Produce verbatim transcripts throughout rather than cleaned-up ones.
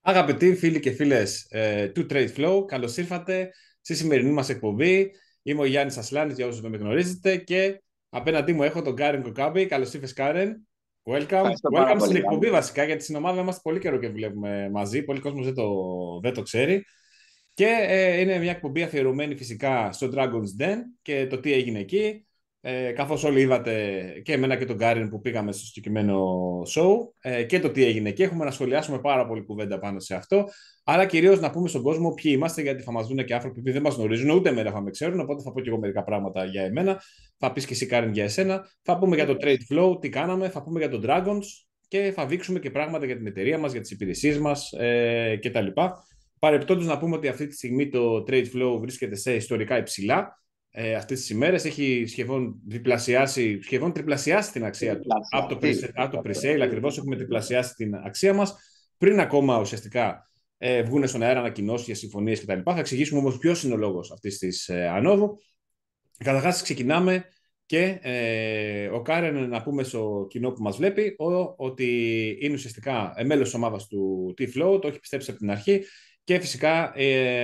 Αγαπητοί φίλοι και φίλες ε, του Trade Flow, καλώς ήρθατε στη σημερινή μας εκπομπή. Είμαι ο Γιάννης Ασλάνης, για όσους δεν με γνωρίζετε, και απέναντί μου έχω τον Κάρεν Κοκάμπη. Καλώς ήρθες, Κάρεν. Welcome. Ευχαριστώ πάρα Welcome στην πολύ, εκπομπή, Γιάννη. βασικά, γιατί στην ομάδα είμαστε πολύ καιρό και δουλεύουμε μαζί. Πολλοί κόσμος δεν το, δεν το ξέρει. Και ε, είναι μια εκπομπή αφιερωμένη φυσικά στο Dragon's Den και το τι έγινε εκεί. Ε, καθώς όλοι είδατε και εμένα και τον Κάριν που πήγαμε στο συγκεκριμένο show, ε, και το τι έγινε εκεί. Έχουμε να σχολιάσουμε πάρα πολύ κουβέντα πάνω σε αυτό. Αλλά κυρίως να πούμε στον κόσμο ποιοι είμαστε, γιατί θα μας δουν και άνθρωποι που δεν μας γνωρίζουν, ούτε εμένα θα με ξέρουν. Οπότε θα πω και εγώ μερικά πράγματα για εμένα. Θα πεις και εσύ, Κάριν, για εσένα. Θα πούμε για το Trade Flow, τι κάναμε. Θα πούμε για τον Dragons και θα δείξουμε και πράγματα για την εταιρεία μας, για τις υπηρεσίες μας ε, κτλ. Παρεπτόντως να πούμε ότι αυτή τη στιγμή το Trade Flow βρίσκεται σε ιστορικά υψηλά. Ε, αυτές τις ημέρες έχει σχεδόν διπλασιάσει, σχεδόν τριπλασιάσει την αξία του. Από το, pre- από το pre-sale ακριβώς έχουμε τριπλασιάσει την αξία μας. Πριν ακόμα ουσιαστικά ε, βγουν στον αέρα ανακοινώσεις για συμφωνίες κτλ. Θα εξηγήσουμε όμως ποιος είναι ο λόγος αυτής της ε, ανόδου. Καταρχάς ξεκινάμε και ε, ο Κάρεν, να πούμε στο κοινό που μας βλέπει, ο, ότι είναι ουσιαστικά μέλος της ομάδας του T-Flow, το έχει πιστέψει από την αρχή και φυσικά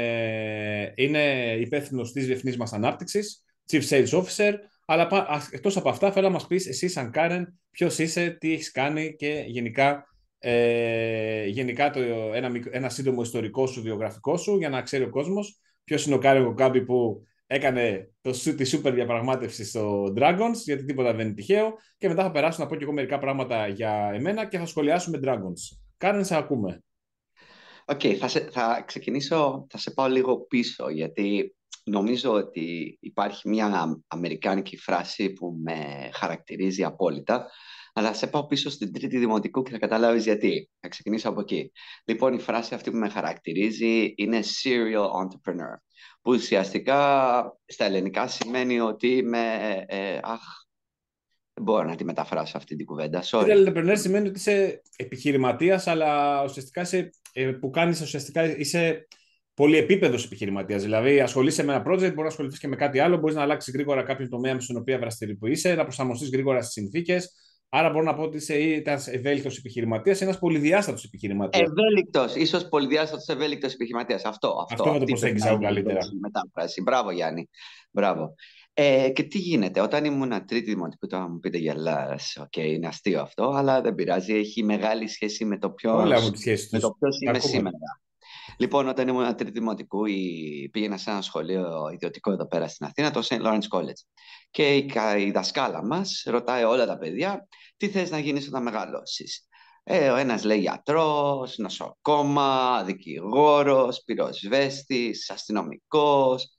ε, είναι υπεύθυνο της διεθνής μας ανάπτυξης, Chief Sales Officer, αλλά εκτός από αυτά θέλω να μας πεις εσύ σαν Κάρεν ποιος είσαι, τι έχεις κάνει και γενικά, ε, γενικά το, ένα, ένα σύντομο ιστορικό σου, βιογραφικό σου, για να ξέρει ο κόσμος ποιος είναι ο Κάρεν Κοκάμπη που έκανε το, τη σούπερ διαπραγμάτευση στο Dragons, γιατί τίποτα δεν είναι τυχαίο. Και μετά θα περάσω να πω και εγώ μερικά πράγματα για εμένα και θα σχολιάσουμε Dragons. Κάρεν, σε ακούμε. Οκ, θα, σε- θα ξεκινήσω, θα σε πάω λίγο πίσω, γιατί νομίζω ότι υπάρχει μια α- αμερικάνικη φράση που με χαρακτηρίζει απόλυτα, αλλά θα σε πάω πίσω στην τρίτη δημοτικού και θα καταλάβεις γιατί. Θα ξεκινήσω από εκεί. Λοιπόν, η φράση αυτή που με χαρακτηρίζει είναι serial entrepreneur, που ουσιαστικά στα ελληνικά σημαίνει ότι είμαι, ε, αχ, δεν μπορώ να τη μεταφράσω αυτή την κουβέντα, sorry. Serial entrepreneur σημαίνει ότι είσαι επιχειρηματίας, αλλά ουσιαστικά είσαι, ε, που κάνεις ουσιαστικά είσαι πολυεπίπεδος επιχειρηματίας. Δηλαδή, ασχολείσαι με ένα project, μπορεί να ασχοληθεί και με κάτι άλλο, μπορεί να αλλάξει γρήγορα κάποιον τομέα στον οποίο δραστηριοποιείσαι, να προσαρμοστεί γρήγορα στις συνθήκες. Άρα, μπορώ να πω ότι είσαι ένα ευέλικτο επιχειρηματία, ένα πολυδιάστατο επιχειρηματία. Ευέλικτος, ίσως πολυδιάστατος ευέλικτος επιχειρηματίας. Αυτό, αυτό, Αυτό θα το αυτή πρέπει να προσέγγισα εγώ είναι η καλύτερα. λέξη μετάφραση. Μπράβο, Γιάννη. Μπράβο. Ε, και τι γίνεται, όταν ήμουν τρίτη δημοτικού, τώρα μου πείτε γελάς, οκ, είναι αστείο αυτό, αλλά δεν πειράζει, έχει μεγάλη σχέση με το Όλα έχουν ποιος, τη σχέση με του. το ποιος Τα είμαι ακούμε. σήμερα. Λοιπόν, όταν ήμουν τρίτη δημοτικού, η- πήγαινα σε ένα σχολείο ιδιωτικό εδώ πέρα στην Αθήνα, το Saint Lawrence College. Και η, κα- η δασκάλα μας ρωτάει όλα τα παιδιά, τι θες να γίνεις όταν μεγαλώσεις. Ε, ο ένας λέει γιατρός, νοσοκόμα, δικηγόρος, πυροσβέστης, αστυνομικός,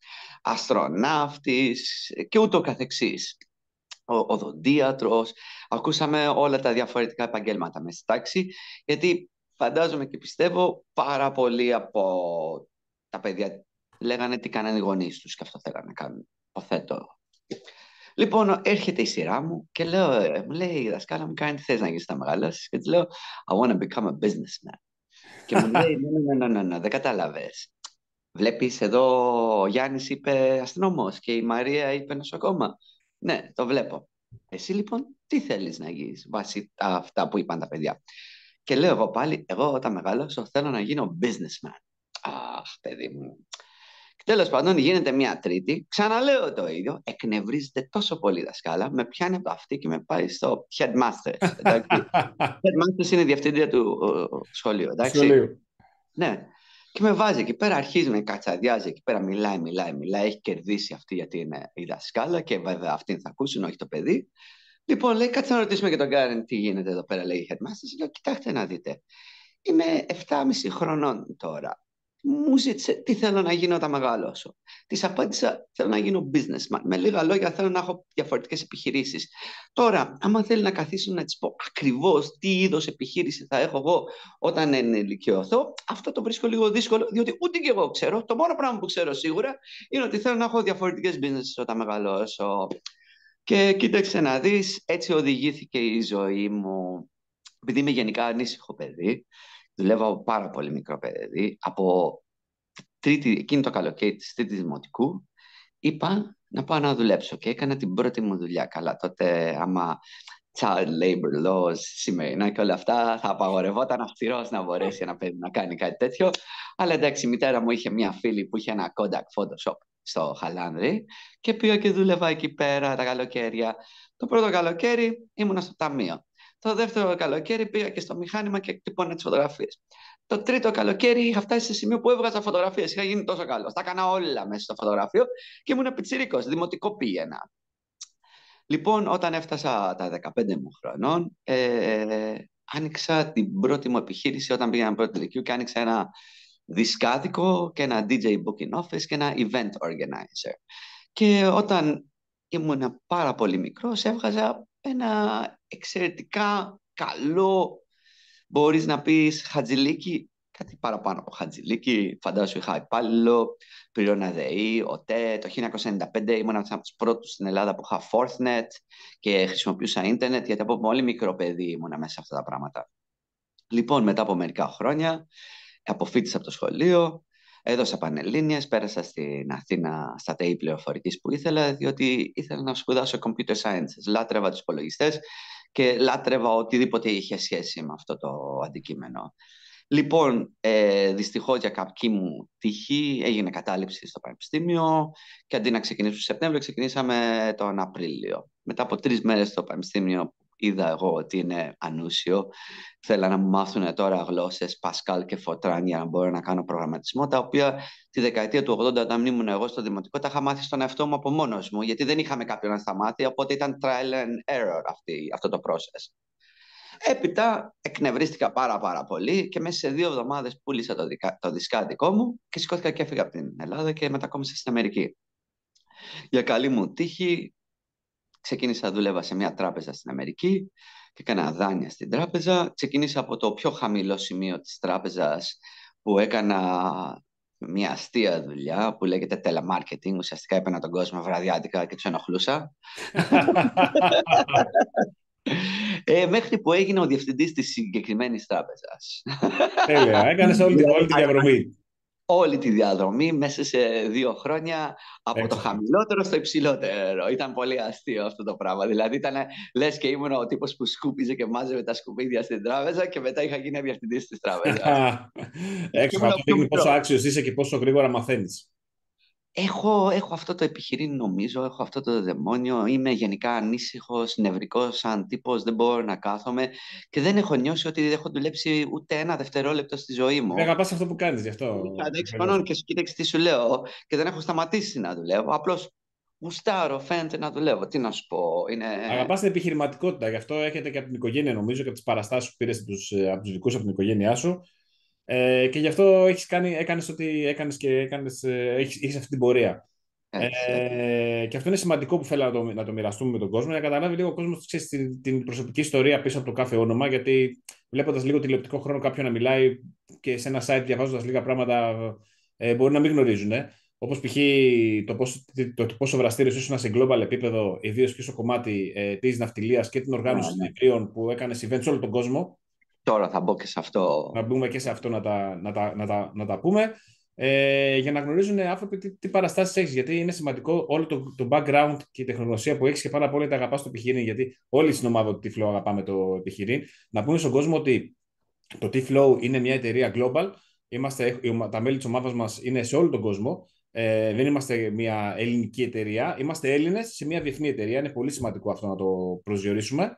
αστροναύτης και ούτω καθεξής. Ο, οδοντίατρος. Ακούσαμε όλα τα διαφορετικά επαγγέλματα μέσα στη τάξη, γιατί φαντάζομαι και πιστεύω πάρα πολλοί από τα παιδιά λέγανε τι κάνανε οι γονείς τους και αυτό θέλανε να κάνουν. Υποθέτω. Λοιπόν, έρχεται η σειρά μου και λέω, ε, μου λέει η δασκάλα μου, κάνει τι θες να γίνεις στα μεγαλώσεις. Και της λέω, I want to become a businessman. Και μου λέει, ναι, ναι, ναι, ναι, ναι, δεν κατάλαβες. Βλέπεις εδώ ο Γιάννης είπε αστυνόμος και η Μαρία είπε νοσοκόμα. Ναι, το βλέπω. Εσύ λοιπόν τι θέλεις να γίνεις βάσει τα- αυτά που είπαν τα παιδιά. Και λέω εγώ πάλι, εγώ όταν μεγάλωσω θέλω να γίνω businessman. Αχ, παιδί μου. Και τέλος πάντων γίνεται μια τρίτη, ξαναλέω το ίδιο, εκνευρίζεται τόσο πολύ η δασκάλα, με πιάνει από το αυτί και με πάει στο headmasters. Εντάξει. Headmasters είναι η διευθύντρια του ε, σχολείου, Του εντάξει. σχολείου. Ναι. Και με βάζει εκεί πέρα, αρχίζει με κατσαδιάζει εκεί πέρα, μιλάει, μιλάει, μιλάει. Έχει κερδίσει αυτή γιατί είναι η δασκάλα και βέβαια αυτήν θα ακούσουν, όχι το παιδί. Λοιπόν, λέει, κάτσε να ρωτήσουμε και τον Κάρεν τι γίνεται εδώ πέρα, λέει η headmaster. Λέω, κοιτάξτε να δείτε. Είμαι επτά και μισό χρονών τώρα. Μου ζήτησε τι θέλω να γίνω όταν μεγαλώσω. Τη απάντησα: θέλω να γίνω businessman. Με λίγα λόγια, θέλω να έχω διαφορετικέ επιχειρήσει. Τώρα, άμα θέλει να καθίσω να τη πω ακριβώ τι είδο επιχείρηση θα έχω εγώ όταν ενηλικιωθώ, αυτό το βρίσκω λίγο δύσκολο, διότι ούτε και εγώ ξέρω. Το μόνο πράγμα που ξέρω σίγουρα είναι ότι θέλω να έχω διαφορετικέ business όταν μεγαλώσω. Και κοίταξε να δει, έτσι οδηγήθηκε η ζωή μου. Επειδή είμαι γενικά ανήσυχο παιδί, δουλεύω από πάρα πολύ μικρό παιδί. Από τρίτη, εκείνη το καλοκαίρι της τρίτης δημοτικού, είπα να πάω να δουλέψω και έκανα την πρώτη μου δουλειά. Καλά, τότε άμα child labor laws σημερινά και όλα αυτά, θα απαγορευόταν αυστηρός να μπορέσει ένα παιδί να κάνει κάτι τέτοιο. Αλλά εντάξει, η μητέρα μου είχε μια φίλη που είχε ένα Kodak Photoshop στο Χαλάνδρη και πήγα και δούλευα εκεί πέρα τα καλοκαίρια. Το πρώτο καλοκαίρι ήμουνα στο ταμείο. Το δεύτερο καλοκαίρι πήγα και στο μηχάνημα και εκτυπώνα τις φωτογραφίες. Το τρίτο καλοκαίρι είχα φτάσει σε σημείο που έβγαζα φωτογραφίες. Είχα γίνει τόσο καλός. Τα έκανα όλα μέσα στο φωτογραφείο και ήμουν πιτσιρίκος. Δημοτικό πήγαινα. Λοιπόν, όταν έφτασα τα δεκαπέντε μου χρονών, ε, άνοιξα την πρώτη μου επιχείρηση όταν πήγαινα πρώτη λυκείου και άνοιξα ένα δισκάδικο και ένα ντι τζέι booking office και ένα event organizer. Και όταν ήμουν πάρα πολύ μικρός, έβγαζα ένα εξαιρετικά καλό, μπορείς να πεις, χατζηλίκι, κάτι παραπάνω από χατζηλίκι. Φαντάσου είχα υπάλληλο, πληρώνα ΔΕΗ, ΟΤΕ. Το χίλια εννιακόσια ενενήντα πέντε ήμουν από τους πρώτους στην Ελλάδα που είχα Forthnet και χρησιμοποιούσα ίντερνετ, γιατί από πολύ μικρό παιδί ήμουνα μέσα σε αυτά τα πράγματα. Λοιπόν, μετά από μερικά χρόνια, αποφοίτησα από το σχολείο, έδωσα πανελλήνιες, πέρασα στην Αθήνα στα ΤΕΙ πληροφορικής που ήθελα, διότι ήθελα να σπουδάσω computer sciences. Λάτρευα τους υπολογιστές και λάτρευα οτιδήποτε είχε σχέση με αυτό το αντικείμενο. Λοιπόν, ε, δυστυχώς για κακή μου τύχη έγινε κατάληψη στο Πανεπιστήμιο και αντί να ξεκινήσουμε τον Σεπτέμβριο, ξεκινήσαμε τον Απρίλιο. Μετά από τρεις μέρες στο Πανεπιστήμιο είδα εγώ ότι είναι ανούσιο. Θέλα να μου μάθουν τώρα γλώσσες Pascal και Fortran για να μπορώ να κάνω προγραμματισμό, τα οποία τη δεκαετία του ογδόντα, όταν ήμουν εγώ στο δημοτικό, τα είχα μάθει στον εαυτό μου από μόνος μου, γιατί δεν είχαμε κάποιον να στα μάθει, οπότε ήταν trial and error αυτή, αυτό το process. Έπειτα εκνευρίστηκα πάρα πάρα πολύ και μέσα σε δύο εβδομάδες πούλησα το, δικα... το δισκάδικό μου και σηκώθηκα και έφυγα από την Ελλάδα και μετακόμισα στην Αμερική. Για καλή μου τύχη ξεκίνησα, δούλευα σε μια τράπεζα στην Αμερική και έκανα δάνεια στην τράπεζα. Ξεκίνησα από το πιο χαμηλό σημείο της τράπεζας που έκανα μια αστεία δουλειά που λέγεται telemarketing. Ουσιαστικά έπαιρνα τον κόσμο βραδιάτικα και τους ενοχλούσα. Ε, μέχρι που έγινε ο διευθυντής της συγκεκριμένης τράπεζας. Τέλεια, έκανες όλη, όλη τη διαδρομή. Όλη τη διαδρομή μέσα σε δύο χρόνια από Έξω. Το χαμηλότερο στο υψηλότερο. Ήταν πολύ αστείο αυτό το πράγμα. Δηλαδή ήταν λες και ήμουν ο τύπος που σκούπιζε και μάζευε τα σκουπίδια στην τράπεζα και μετά είχα γίνει διευθυντής της τράπεζας. Έξω, αυτό δείχνει πόσο άξιος είσαι και πόσο γρήγορα μαθαίνεις. Έχω, έχω αυτό το επιχειρήν, νομίζω, έχω αυτό το δαιμόνιο. Είμαι γενικά ανήσυχος, νευρικός σαν τύπος, δεν μπορώ να κάθομαι και δεν έχω νιώσει ότι δεν έχω δουλέψει ούτε ένα δευτερόλεπτο στη ζωή μου. Δεν αγαπάς αυτό που κάνεις, γι' αυτό. τριάντα έξι χρονών και σου κοίταξε τι σου λέω και δεν έχω σταματήσει να δουλεύω. Απλώς γουστάρω, φαίνεται να δουλεύω. Τι να σου πω. Είναι... Αγαπάς την επιχειρηματικότητα, γι' αυτό έχετε και από την οικογένεια, νομίζω, και από τις παραστάσεις που πήρες από τους δικούς από την οικογένειά σου. Ε, και γι' αυτό έχεις κάνει, έκανες ό,τι έκανες και έκανες, ε, έχεις, έχεις αυτή την πορεία. Έτσι, Ε, και αυτό είναι σημαντικό που θέλω να το, να το μοιραστούμε με τον κόσμο, για να καταλάβει λίγο ο κόσμος την, την προσωπική ιστορία πίσω από το κάθε όνομα. Γιατί βλέποντας λίγο τηλεοπτικό χρόνο κάποιον να μιλάει και σε ένα site διαβάζοντας λίγα πράγματα, ε, μπορεί να μην γνωρίζουν. Ε. Όπως π.χ. το πόσο, το, το πόσο βραστήριος ήσουν σε global επίπεδο, ιδίως και στο κομμάτι ε, της ναυτιλίας και την οργάνωση συνεδρίων που έκανες events σε όλο τον κόσμο. Τώρα θα μπω και σε αυτό. Να μπούμε και σε αυτό να τα, να τα, να τα, να τα πούμε. Ε, για να γνωρίζουν άνθρωποι τι, τι παραστάσεις έχεις. Γιατί είναι σημαντικό όλο το, το background και η τεχνογνωσία που έχεις και πάρα πολύ τα αγαπάς το επιχειρήν. Γιατί όλοι στην ομάδα του T-Flow αγαπάμε το επιχειρήν. Να πούμε στον κόσμο ότι το T-Flow είναι μια εταιρεία global. Είμαστε, τα μέλη της ομάδας μας είναι σε όλο τον κόσμο. Ε, δεν είμαστε μια ελληνική εταιρεία. Είμαστε Έλληνες σε μια διεθνή εταιρεία. Είναι πολύ σημαντικό αυτό να το προσδιορίσουμε.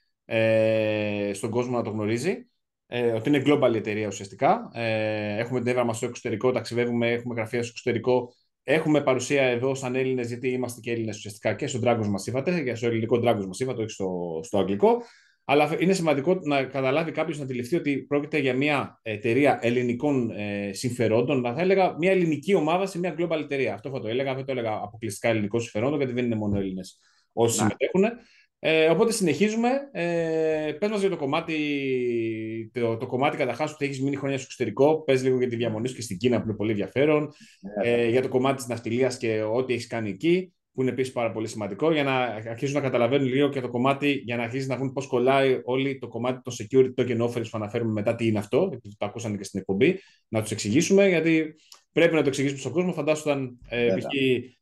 Ε, στον κόσμο να το γνωρίζει. Ε, ότι είναι global εταιρεία ουσιαστικά. Ε, έχουμε την έδρα μας στο εξωτερικό, ταξιδεύουμε, έχουμε γραφεία στο εξωτερικό. Έχουμε παρουσία εδώ σαν Έλληνες, γιατί είμαστε και Έλληνες ουσιαστικά και στο Dragons μας είπατε, για στο ελληνικό Dragons μας είπατε, όχι στο, στο αγγλικό. Αλλά είναι σημαντικό να καταλάβει κάποιος, να αντιληφθεί ότι πρόκειται για μια εταιρεία ελληνικών ε, συμφερόντων. Θα έλεγα μια ελληνική ομάδα σε μια global εταιρεία. Αυτό θα το έλεγα, δεν το έλεγα αποκλειστικά ελληνικό συμφερόντων, γιατί δεν είναι μόνο Έλληνες όσοι συμμετέχουν. Ε, οπότε συνεχίζουμε. Ε, πες μας για το κομμάτι, το, το κομμάτι καταρχάς ότι έχεις μείνει χρόνια στο εξωτερικό. Πες λίγο για τη διαμονή σου και στην Κίνα που είναι πολύ ενδιαφέρον. Ε, για το κομμάτι της ναυτιλίας και ό,τι έχεις κάνει εκεί, που είναι επίσης πάρα πολύ σημαντικό, για να αρχίσουν να καταλαβαίνουν λίγο και το κομμάτι, για να αρχίσει να βρουν πώς κολλάει όλο το κομμάτι των security token offerings που αναφέρουμε μετά τι είναι αυτό, γιατί το ακούσανε και στην εκπομπή, να τους εξηγήσουμε, γιατί πρέπει να το εξηγήσουμε στον κόσμο. Φαντάσου όταν ε,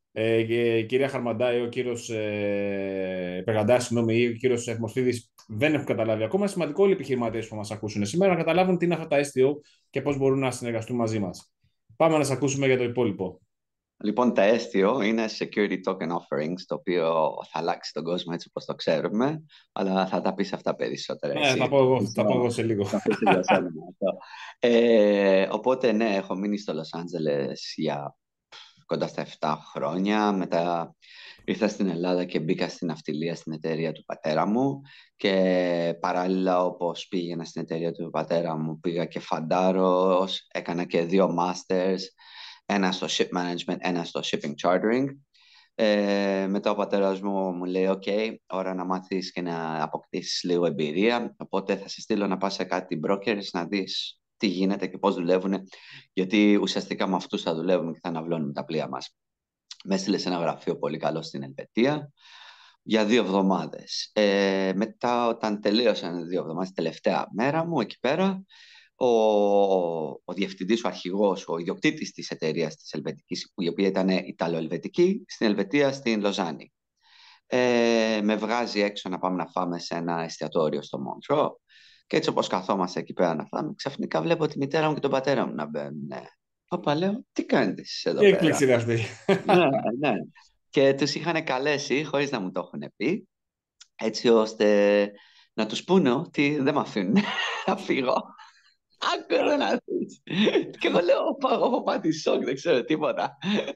Ε, και η κυρία Χαρμαντάη, ο κύριος ε, Περγαντάς, συγγνώμη, ή ο κύριος Εχμοστίδης δεν έχουν καταλάβει ακόμα. Σημαντικό όλοι οι επιχειρηματίες που μας ακούσουν σήμερα να καταλάβουν τι είναι αυτά τα ες τι ο και πώς μπορούν να συνεργαστούν μαζί μας. Πάμε να σας ακούσουμε για το υπόλοιπο. Λοιπόν, τα ες τι ο είναι Security Token Offerings, το οποίο θα αλλάξει τον κόσμο έτσι όπως το ξέρουμε, αλλά θα τα πεις αυτά περισσότερα Ναι, εσύ. θα πω εγώ, θα πω εγώ σε λίγο. Θα αφήσω για σένα αυτό. Ε, οπότε, ναι, έχω μείνει στο Λος Άντζελες για κοντά στα επτά χρόνια. Μετά ήρθα στην Ελλάδα και μπήκα στην ναυτιλία στην εταιρεία του πατέρα μου και παράλληλα όπως πήγαινα στην εταιρεία του πατέρα μου πήγα και φαντάρος, έκανα και δύο masters, ένα στο ship management, ένα στο shipping chartering. Ε, μετά ο πατέρας μου μου λέει «ΟΚ, ώρα να μάθεις και να αποκτήσεις λίγο εμπειρία, οπότε θα σε στείλω να πας σε κάτι brokers να δεις τι γίνεται και πώς δουλεύουν, γιατί ουσιαστικά με αυτούς θα δουλεύουμε και θα αναβλώνουμε τα πλοία μας». Με έστειλε σε ένα γραφείο πολύ καλό στην Ελβετία για δύο εβδομάδες. Ε, μετά όταν τελείωσαν οι δύο εβδομάδες, τελευταία μέρα μου εκεί πέρα, ο, ο διευθυντής, ο αρχηγός, ο ιδιοκτήτης της εταιρείας της Ελβετικής, η οποία ήταν Ιταλο-Ελβετική, στην Ελβετία, στην Λοζάνη. Ε, με βγάζει έξω να πάμε να φάμε σε ένα εστιατόριο στο Μοντρό και έτσι όπως καθόμαστε εκεί πέρα να φάμε, ξαφνικά βλέπω τη μητέρα μου και τον πατέρα μου να μπαίνουν. Ναι. Όπα, λέω, τι κάνετε εσείς εδώ Τι πέρα? έκπληξη είναι αυτή. Ναι, ναι. Και τους είχαν καλέσει, χωρίς να μου το έχουν πει, έτσι ώστε να τους πούνε ότι δεν με αφήνουν να φύγω. Άκου εδώ να δεις. Και εγώ λέω, πάω, έχω πάθει σοκ, δεν ξέρω τίποτα.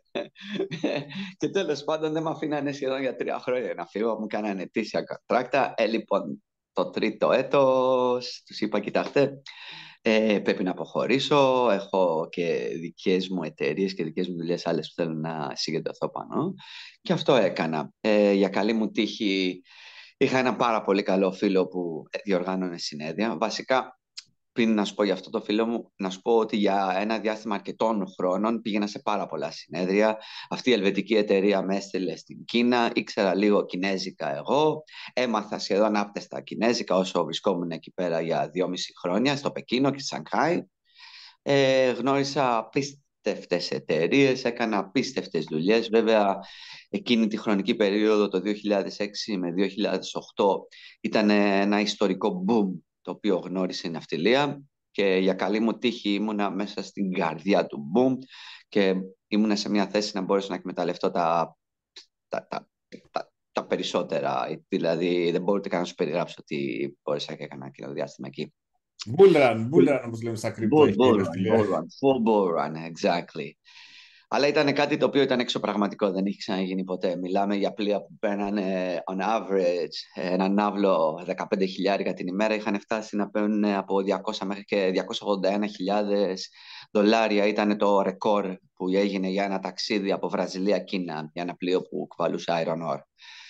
Και τέλος πάντων δεν με αφήνανε σχεδόν για τρία χρόνια να φύγω, μου κάνανε αιτήσια κοντράκτα. Ε, λοιπόν, το τρίτο έτος, τους είπα, κοιτάξτε, ε, πρέπει να αποχωρήσω, έχω και δικές μου εταιρείες και δικές μου δουλειές άλλες που θέλω να συγκεντρωθώ πάνω. Και αυτό έκανα. Ε, για καλή μου τύχη είχα ένα πάρα πολύ καλό φίλο που διοργάνωνε συνέδρια. Βασικά, πριν να σου πω για αυτό το φίλο μου, να σου πω ότι για ένα διάστημα αρκετών χρόνων πήγαινα σε πάρα πολλά συνέδρια. Αυτή η ελβετική εταιρεία με έστειλε στην Κίνα, ήξερα λίγο κινέζικα εγώ, έμαθα σχεδόν άπτεστα κινέζικα όσο βρισκόμουν εκεί πέρα για δυόμιση χρόνια, στο Πεκίνο και στη Σανγκάη. Ε, γνώρισα απίστευτες εταιρείες, έκανα απίστευτες δουλειές. Βέβαια, εκείνη τη χρονική περίοδο, το δύο χιλιάδες έξι με δύο χιλιάδες οκτώ, ήταν ένα ιστορικό boom το οποίο γνώρισε η ναυτιλία και για καλή μου τύχη ήμουνα μέσα στην καρδιά του boom και ήμουνα σε μια θέση να μπορέσω να εκμεταλλευτώ τα, τα, τα, τα, τα περισσότερα. Δηλαδή δεν μπορείτε καν να σου περιγράψω τι μπόρεσα και έκανα εκείνο το διάστημα εκεί. Bullrun, bullrun όπως λέμε στα κρυπτο, Bull, έχει bull η run, ναυτιλία. bull run, full bull run, exactly. Αλλά ήταν κάτι το οποίο ήταν εξωπραγματικό, δεν είχε ξαναγίνει ποτέ. Μιλάμε για πλοία που παίρνανε on average έναν ναύλο δεκαπέντε χιλιάδες την ημέρα. Είχαν φτάσει να παίρνουν από διακόσια μέχρι και διακόσιες ογδόντα ένα χιλιάδες δολάρια. Ήταν το ρεκόρ που έγινε για ένα ταξίδι από Βραζιλία-Κίνα, για ένα πλοίο που κουβαλούσε Iron Ore.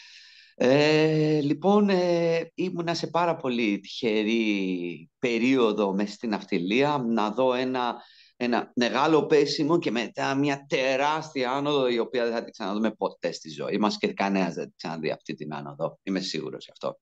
Ε, λοιπόν, ε, ήμουνα σε πάρα πολύ τυχερή περίοδο μέσα στην ναυτιλία να δω ένα, ένα μεγάλο πέσιμο και μετά μια τεράστια άνοδο η οποία δεν θα την ξαναδούμε ποτέ στη ζωή μας και κανένας δεν την ξαναδεί αυτή την άνοδο. Είμαι σίγουρος γι' αυτό.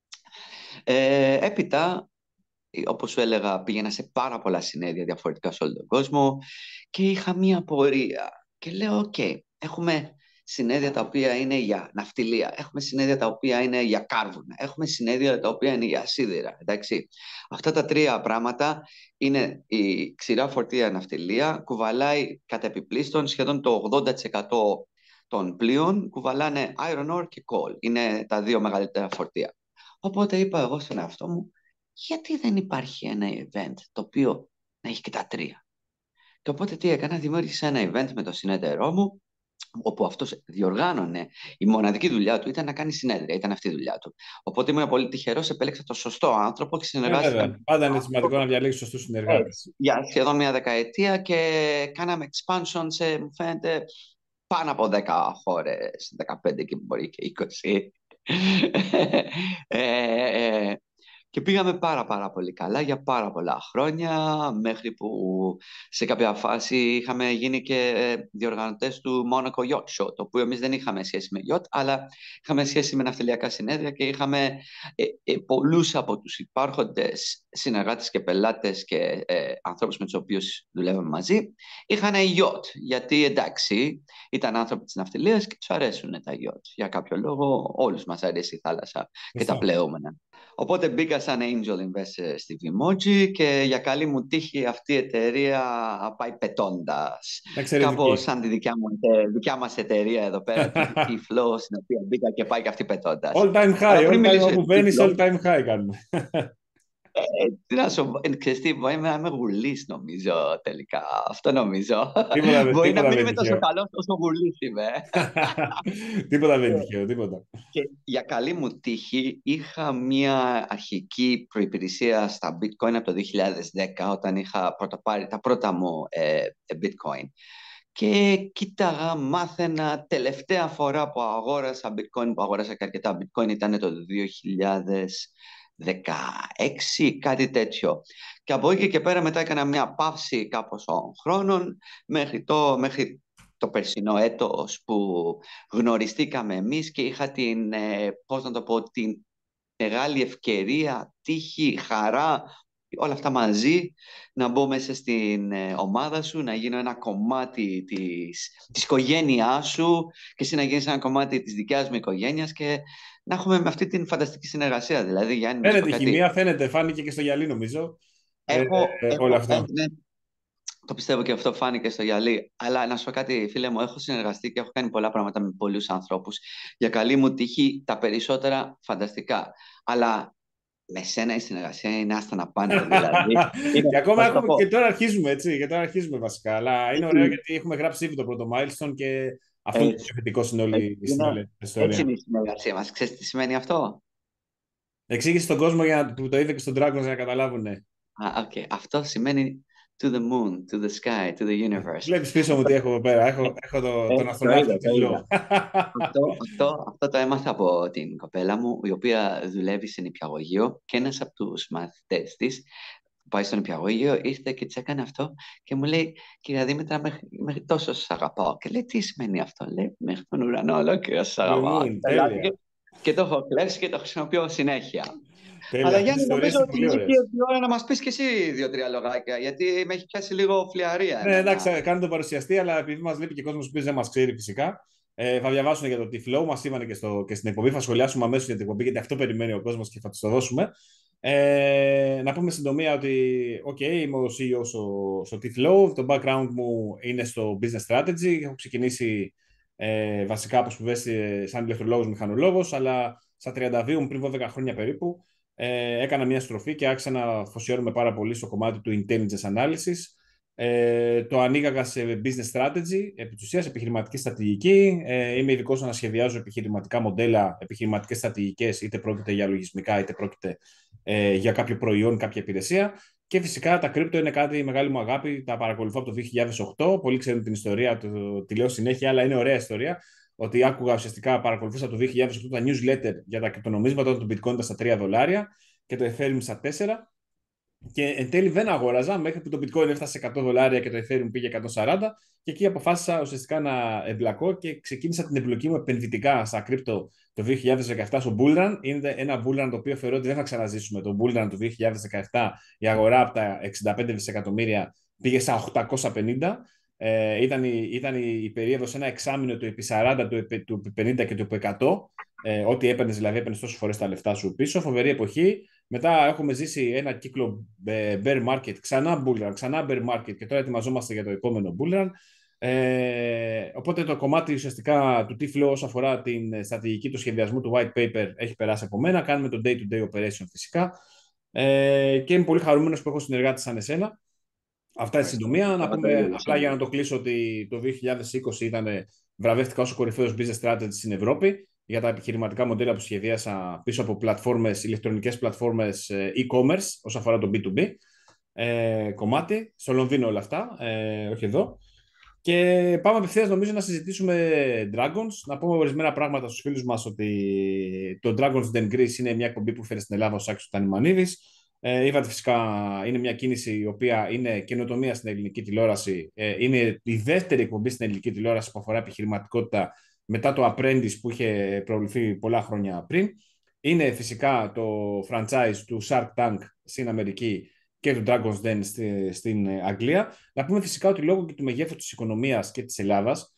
Ε, έπειτα, όπως σου έλεγα, πήγαινα σε πάρα πολλά συνέδρια διαφορετικά σε όλο τον κόσμο και είχα μία πορεία και λέω, οκ, okay, έχουμε συνέδρια τα οποία είναι για ναυτιλία, έχουμε συνέδρια τα οποία είναι για κάρβουνα, έχουμε συνέδρια τα οποία είναι για σίδερα, εντάξει. Αυτά τα τρία πράγματα είναι η ξηρά φορτία ναυτιλία, κουβαλάει κατά επιπλήστον σχεδόν το ογδόντα τοις εκατό των πλοίων, κουβαλάνε iron ore και coal, είναι τα δύο μεγαλύτερα φορτία. Οπότε είπα εγώ στον εαυτό μου, γιατί δεν υπάρχει ένα event το οποίο να έχει και τα τρία. Και οπότε τι έκανα, δημιούργησα ένα event με το συνεταιρό μου, όπου αυτός διοργάνωνε, η μοναδική δουλειά του ήταν να κάνει συνέδρια, ήταν αυτή η δουλειά του. Οπότε ήμουν πολύ τυχερός, επέλεξα το σωστό άνθρωπο και Ε, συνεργάστηκα βέβαια. Πάντα είναι σημαντικό να διαλέγεις σωστούς συνεργάτες. για σχεδόν μια δεκαετία και κάναμε expansion σε, μου φαίνεται, πάνω από δέκα χώρες, δεκαπέντε και μπορεί και είκοσι. ε, ε, Και πήγαμε πάρα πάρα πολύ καλά για πάρα πολλά χρόνια, μέχρι που σε κάποια φάση είχαμε γίνει και διοργανωτές του Monaco Yacht Show, το οποίο εμείς δεν είχαμε σχέση με yacht, αλλά είχαμε σχέση με ναυτιλιακά συνέδρια και είχαμε ε, ε, πολλούς από τους υπάρχοντες συνεργάτες και πελάτες και ε, ανθρώπους με τους οποίους δουλεύαμε μαζί, είχαν yacht, γιατί εντάξει, ήταν άνθρωποι της ναυτιλίας και τους αρέσουν τα yacht. Για κάποιο λόγο όλους μας αρέσει η θάλασσα και τα Σωστά. πλεόμενα. Οπότε μπήκα σαν angel investor στη Vimoji και για καλή μου τύχη αυτή η εταιρεία πάει πετώντας. Κάπως Εξαιρετική. σαν τη δικιά, μου, ετε- δικιά μας εταιρεία εδώ πέρα, τη T-Flow, στην οποία μπήκα και πάει και αυτή πετώντας. All time Αλλά high, πριν all time μιλήσω για όπου τη μπαίνεις, T-Flow, all time high κάνουμε. ε, τι να σου πω, ε, ξέρεις τι, μπορεί να είμαι γουρλής νομίζω τελικά. Αυτό νομίζω. Τίποτα, δεν- Μπορεί να τίποτα μην δεν είμαι είναι τόσο τυχαίο. καλός όσο γουρλής είμαι. Τίποτα δεν είναι τυχαίο, τίποτα. Και για καλή μου τύχη είχα μια αρχική προϋπηρεσία στα bitcoin από το δύο χιλιάδες δέκα, όταν είχα πρώτα πάρει τα πρώτα μου ε, bitcoin. Και κοίταγα, μάθαινα, τελευταία φορά που αγόρασα bitcoin, που αγόρασα και αρκετά bitcoin, ήταν το δύο χιλιάδες δεκαέξι, κάτι τέτοιο. Και από εκεί και πέρα μετά έκανα μια παύση κάπως των χρόνων μέχρι το, μέχρι το περσινό έτος που γνωριστήκαμε εμείς και είχα την, ε, πώς να το πω, την μεγάλη ευκαιρία, τύχη, χαρά, όλα αυτά μαζί, να μπω μέσα στην ε, ομάδα σου, να γίνω ένα κομμάτι της, της οικογένειάς σου και εσύ να γίνεις ένα κομμάτι της δικιάς μου οικογένειας και να έχουμε με αυτή την φανταστική συνεργασία. Δηλαδή, Γιάννη, να σου πω Φαίνεται η κάτι. χημεία, φαίνεται, φάνηκε και στο γυαλί νομίζω. Ε, Έχω, ε, όλο έχω, ε, αυτό. ναι, το πιστεύω και αυτό φάνηκε στο γυαλί. Αλλά να σου πω κάτι, φίλε μου, έχω συνεργαστεί και έχω κάνει πολλά πράγματα με πολλούς ανθρώπους. Για καλή μου τύχη, τα περισσότερα φανταστικά. Αλλά με σένα η συνεργασία είναι άστα να πάνε. Δηλαδή, είναι, Και ακόμα θα σου το έχουμε πω. και τώρα αρχίζουμε, έτσι. Και τώρα αρχίζουμε βασικά. Αλλά είναι ωραίο γιατί έχουμε γράψει ήδη το πρώτο milestone και αυτό είναι το Έτσι, πιο θετικό στην όλη, έτσι στην είναι, όλη έτσι ιστορία. είναι η συνεργασία μας. Ξέρεις τι σημαίνει αυτό? Εξήγησε στον κόσμο για να, που το είδε και στον Dragons για να καταλάβουν. Ναι. Α, okay. Αυτό σημαίνει to the moon, to the sky, to the universe. Βλέπεις πίσω μου τι έχω εδώ πέρα. Έχω, έχω το, Ε, τον το αστροναύτη είδα, του το είδα. τυφλό. Αυτό, αυτό, αυτό το έμαθα από την κοπέλα μου, η οποία δουλεύει σε νηπιαγωγείο και ένας από τους μαθητές της που πάει στο νηπιαγωγείο ήρθε και της έκανε αυτό και μου λέει, κυρία Δήμητρα, μέχρι, μέχρι τόσο σας αγαπάω. Και λέει, τι σημαίνει αυτό? Λέει, μέχρι τον ουρανό ολόκληρο σας The αγαπάω. Moon, Και τέλεια. τρελάθηκε και το έχω κλέψει και το χρησιμοποιώ συνέχεια. Τέλεια. Αλλά Αυτές οι Γιάννη, ιστορίες νομίζω είναι ότι πολύ είναι και ωραίες. η ώρα να μας πεις και εσύ δύο-τρία λογάκια, γιατί με έχει πιάσει λίγο φλιαρία Ναι, εντάξει, εμένα. θα κάνω τον παρουσιαστή, αλλά επειδή μα βλέπει και κόσμο που δεν μα ξέρει φυσικά, ε, θα διαβάσουν για το T-Flow. Μα είπαν και, στο, και στην εκπομπή. Θα σχολιάσουμε αμέσω για την εκπομπή, γιατί αυτό περιμένει ο κόσμο και θα του το δώσουμε. Ε, να πούμε συντομία ότι, OK, είμαι ο σι ι ο στο, στο T-Flow. Το background μου είναι στο business strategy. Έχω ξεκινήσει ε, βασικά από σπουδές ε, σαν ηλεκτρολόγος μηχανολόγος, αλλά στα τριάντα δύο μου πριν δώδεκα χρόνια περίπου ε, έκανα μια στροφή και άρχισα να αφοσιώνομαι πάρα πολύ στο κομμάτι του intelligence analysis. Ε, το ανοίγαγα σε business strategy, επί της ουσίας επιχειρηματική στρατηγική. Ε, είμαι ειδικό στο να σχεδιάζω επιχειρηματικά μοντέλα, επιχειρηματικές στρατηγικές, είτε πρόκειται για λογισμικά, είτε πρόκειται ε, για κάποιο προϊόν, κάποια υπηρεσία. Και φυσικά τα κρύπτο είναι κάτι η μεγάλη μου αγάπη. Τα παρακολουθώ από το δύο χιλιάδες οκτώ. Πολλοί ξέρουν την ιστορία, το, τη λέω συνέχεια, αλλά είναι ωραία ιστορία. Ότι άκουγα ουσιαστικά, παρακολουθούσα το δύο χιλιάδες οκτώ τα newsletter για τα κρυπτονομίσματα, όταν το bitcoin ήταν στα τρία δολάρια και το Ethereum στα τέσσερα. Και εν τέλει δεν αγόραζα μέχρι που το bitcoin έφτασε εκατό δολάρια και το Ethereum πήγε εκατόν σαράντα. Και εκεί αποφάσισα ουσιαστικά να εμπλακώ και ξεκίνησα την εμπλοκή μου επενδυτικά στα κρύπτο το δύο χιλιάδες δεκαεπτά στο Bullrun. Είναι ένα Bullrun το οποίο θεωρώ ότι δεν θα ξαναζήσουμε. Το Bullrun του δύο χιλιάδες δεκαεπτά, η αγορά από τα εξήντα πέντε δισεκατομμύρια πήγε στα οκτακόσια πενήντα. Ε, ήταν η, ήταν η, η περίοδος, ένα εξάμηνο του επί σαράντα, του επί, του επί πενήντα και του επί εκατό. Ε, ό,τι έπαιρνε, δηλαδή έπαιρνε τόσες φορές τα λεφτά σου πίσω. Φοβερή εποχή. Μετά έχουμε ζήσει ένα κύκλο bear market, ξανά bull run, ξανά bear market και τώρα ετοιμαζόμαστε για το επόμενο bull run. Ε, οπότε το κομμάτι ουσιαστικά του T-Flow όσον αφορά την στρατηγική του σχεδιασμού του white paper έχει περάσει από μένα. Κάνουμε το day-to-day operation φυσικά. Ε, και είμαι πολύ χαρούμενος που έχω συνεργάτη σαν εσένα. Αυτά είναι συντομία. Να πούμε απλά για να το κλείσω ότι το δύο χιλιάδες είκοσι ήταν, βραβεύτηκα ως ο κορυφαίος business strategist στην Ευρώπη για τα επιχειρηματικά μοντέλα που σχεδίασα πίσω από πλατφόρμες, ηλεκτρονικές πλατφόρμες e-commerce όσον αφορά το μπι του μπι ε, κομμάτι. Στο Λονδίνο όλα αυτά, ε, όχι εδώ. Και πάμε απευθείας νομίζω να συζητήσουμε Dragons. Να πούμε ορισμένα πράγματα στους φίλους μας ότι το Dragons Den Greece είναι μια εκπομπή που φέρει στην Ελλάδα ο Σάκης Τανιμανίδης. Ε, είπατε φυσικά είναι μια κίνηση η οποία είναι καινοτομία στην ελληνική τηλεόραση. Ε, είναι η δεύτερη εκπομπή στην ελληνική τηλεόραση που αφορά επιχειρηματικότητα μετά το Apprentice που είχε προβληθεί πολλά χρόνια πριν. Είναι φυσικά το franchise του Shark Tank στην Αμερική και του Dragon's Den στη, στην Αγγλία. Να πούμε φυσικά ότι λόγω και του μεγέθους της οικονομίας και της Ελλάδας,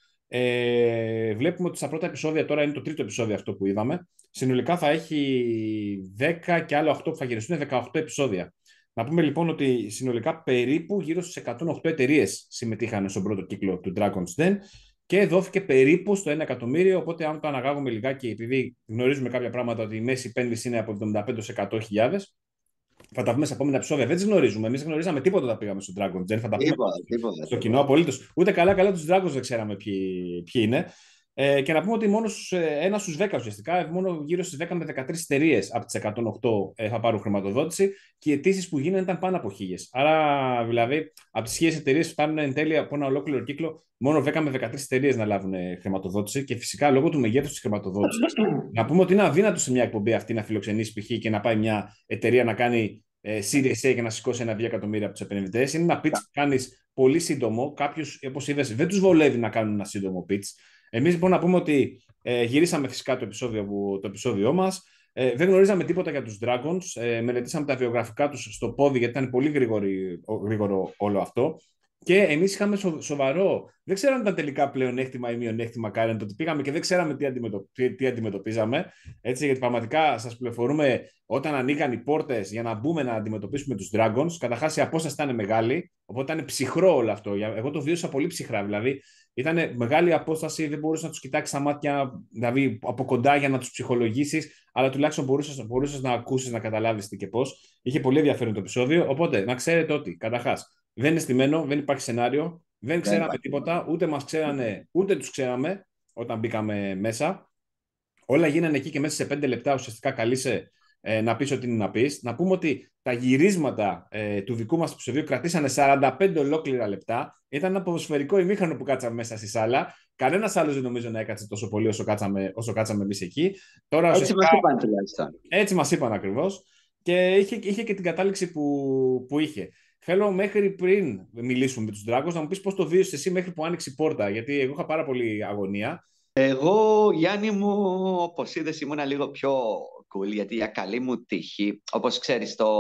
ε, βλέπουμε ότι στα πρώτα επεισόδια, τώρα είναι το τρίτο επεισόδιο αυτό που είδαμε, συνολικά θα έχει δέκα και άλλα οκτώ που θα γυριστούν δεκαοκτώ επεισόδια. Να πούμε λοιπόν ότι συνολικά περίπου γύρω στις εκατόν οκτώ εταιρείες συμμετείχαν στον πρώτο κύκλο του Dragon's Den και δόθηκε περίπου στο ένα εκατομμύριο. Οπότε, αν το αναγάγουμε λιγάκι, επειδή γνωρίζουμε κάποια πράγματα ότι η μέση επένδυση είναι από εβδομήντα πέντε σε εκατό χιλιάδες, θα τα πούμε σε επόμενα επεισόδια. Δεν τι γνωρίζουμε. Εμεί δεν γνωρίζαμε τίποτα όταν πήγαμε στο Dragon's Den. Θα τα πούμε Τίποτα, τίποτα, στο τίποτα. κοινό απολύτω. Ούτε καλά-καλά του Dragons δεν ξέραμε ποιοι, ποιοι είναι. Ε, και να πούμε ότι μόνο στους, ένα στου δέκα ουσιαστικά, μόνο γύρω στι δέκα με δεκατρείς εταιρείες από τι εκατόν οκτώ ε, θα πάρουν χρηματοδότηση και οι αιτήσει που γίνανε ήταν πάνω από χίλιες. Άρα, δηλαδή, από τι χίλιες εταιρείες φτάνουν εν τέλει από ένα ολόκληρο κύκλο μόνο δέκα με δεκατρείς εταιρείες να λάβουν χρηματοδότηση και φυσικά λόγω του μεγέθους τη χρηματοδότηση. Να πούμε ότι είναι αδύνατο σε μια εκπομπή αυτή να φιλοξενήσει π.χ. και να πάει μια εταιρεία να κάνει ε, Series A και να σηκώσει ένα δύο εκατομμύρια από του επενδυτές. Είναι ένα pitch που κάνει πολύ σύντομο. Κάποιους, όπως είδες, δεν τους βολεύει να κάνουν ένα σύντομο pitch. Εμείς λοιπόν να πούμε ότι ε, γυρίσαμε φυσικά το επεισόδιο, το επεισόδιό μας. Ε, δεν γνωρίζαμε τίποτα για τους Dragons. Ε, μελετήσαμε τα βιογραφικά τους στο πόδι γιατί ήταν πολύ γρήγορη, γρήγορο όλο αυτό. Και εμείς είχαμε σο, σοβαρό. Δεν ξέραμε αν ήταν τελικά πλεονέκτημα ή μειονέκτημα Κάρεν. Το ότι πήγαμε και δεν ξέραμε τι, αντιμετω, τι, τι αντιμετωπίζαμε. Έτσι, γιατί πραγματικά σας πληροφορούμε όταν ανοίγαν οι πόρτες για να μπούμε να αντιμετωπίσουμε τους Dragons. Καταρχάς η απόσταση ήταν μεγάλη. Οπότε ήταν ψυχρό όλο αυτό. Εγώ το βίωσα πολύ ψυχρά. Δηλαδή ήταν μεγάλη απόσταση, δεν μπορούσε να τους κοιτάξει στα μάτια, δηλαδή από κοντά για να τους ψυχολογήσεις, αλλά τουλάχιστον μπορούσες, μπορούσες να ακούσεις, να καταλάβεις τι και πώς. Είχε πολύ ενδιαφέρον το επεισόδιο. Οπότε να ξέρετε ότι καταρχάς δεν είναι στημένο, δεν υπάρχει σενάριο, δεν ξέραμε τίποτα, ούτε μας ξέρανε, ούτε τους ξέραμε όταν μπήκαμε μέσα. Όλα γίνανε εκεί και μέσα σε πέντε λεπτά ουσιαστικά καλείσαι ε, να πεις ό,τι είναι να πεις. Να πούμε ότι τα γυρίσματα ε, του δικού μας επεισοδίου κρατήσανε σαράντα πέντε ολόκληρα λεπτά. Ήταν ένα ποδοσφαιρικό ημίχρονο που κάτσαμε μέσα στη σάλα. Κανένας άλλος δεν νομίζω να έκατσε τόσο πολύ όσο κάτσαμε, όσο κάτσαμε εμείς εκεί. Τώρα, Έτσι ουσιαστικά, μας είπαν τουλάχιστον. Έτσι μας είπαν ακριβώς. Και είχε, είχε και την κατάληξη που, που είχε. Θέλω μέχρι πριν μιλήσουμε με τους Dragons να μου πεις πώς το βίωσες εσύ μέχρι που άνοιξε η πόρτα. Γιατί εγώ είχα πάρα πολύ αγωνία. Εγώ, Γιάννη μου, όπως είδες, ήμουνα λίγο πιο cool, γιατί για καλή μου τύχη, όπως ξέρεις, το,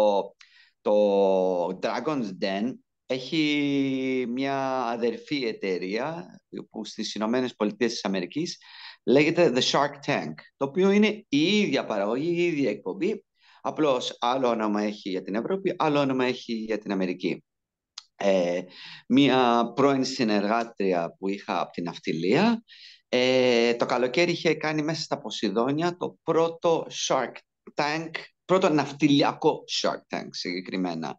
το Dragon's Den έχει μια αδερφή εταιρεία που στις Ηνωμένες Πολιτείες της Αμερικής λέγεται The Shark Tank, το οποίο είναι η ίδια παραγωγή, η ίδια εκπομπή, απλώς άλλο όνομα έχει για την Ευρώπη, άλλο όνομα έχει για την Αμερική. Ε, μια πρώην συνεργάτρια που είχα από την ναυτιλία, ε, το καλοκαίρι είχε κάνει μέσα στα Ποσειδόνια το πρώτο Shark Tank, πρώτο ναυτιλιακό Shark Tank συγκεκριμένα.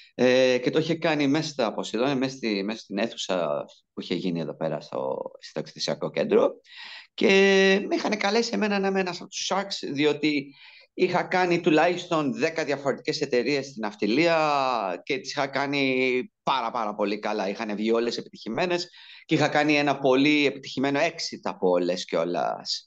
Ε, και το είχε κάνει μέσα στα Ποσειδόνια, μέσα, στη, μέσα στην αίθουσα που είχε γίνει εδώ πέρα στο, στο εξωτερικό κέντρο. Και με είχαν καλέσει εμένα να είμαι ένας από τους Sharks, διότι είχα κάνει τουλάχιστον δέκα διαφορετικές εταιρείες στην ναυτιλία και τις είχα κάνει πάρα πάρα πολύ καλά. Είχαν βγει όλες επιτυχημένες και είχα κάνει ένα πολύ επιτυχημένο exit από όλες κιόλας.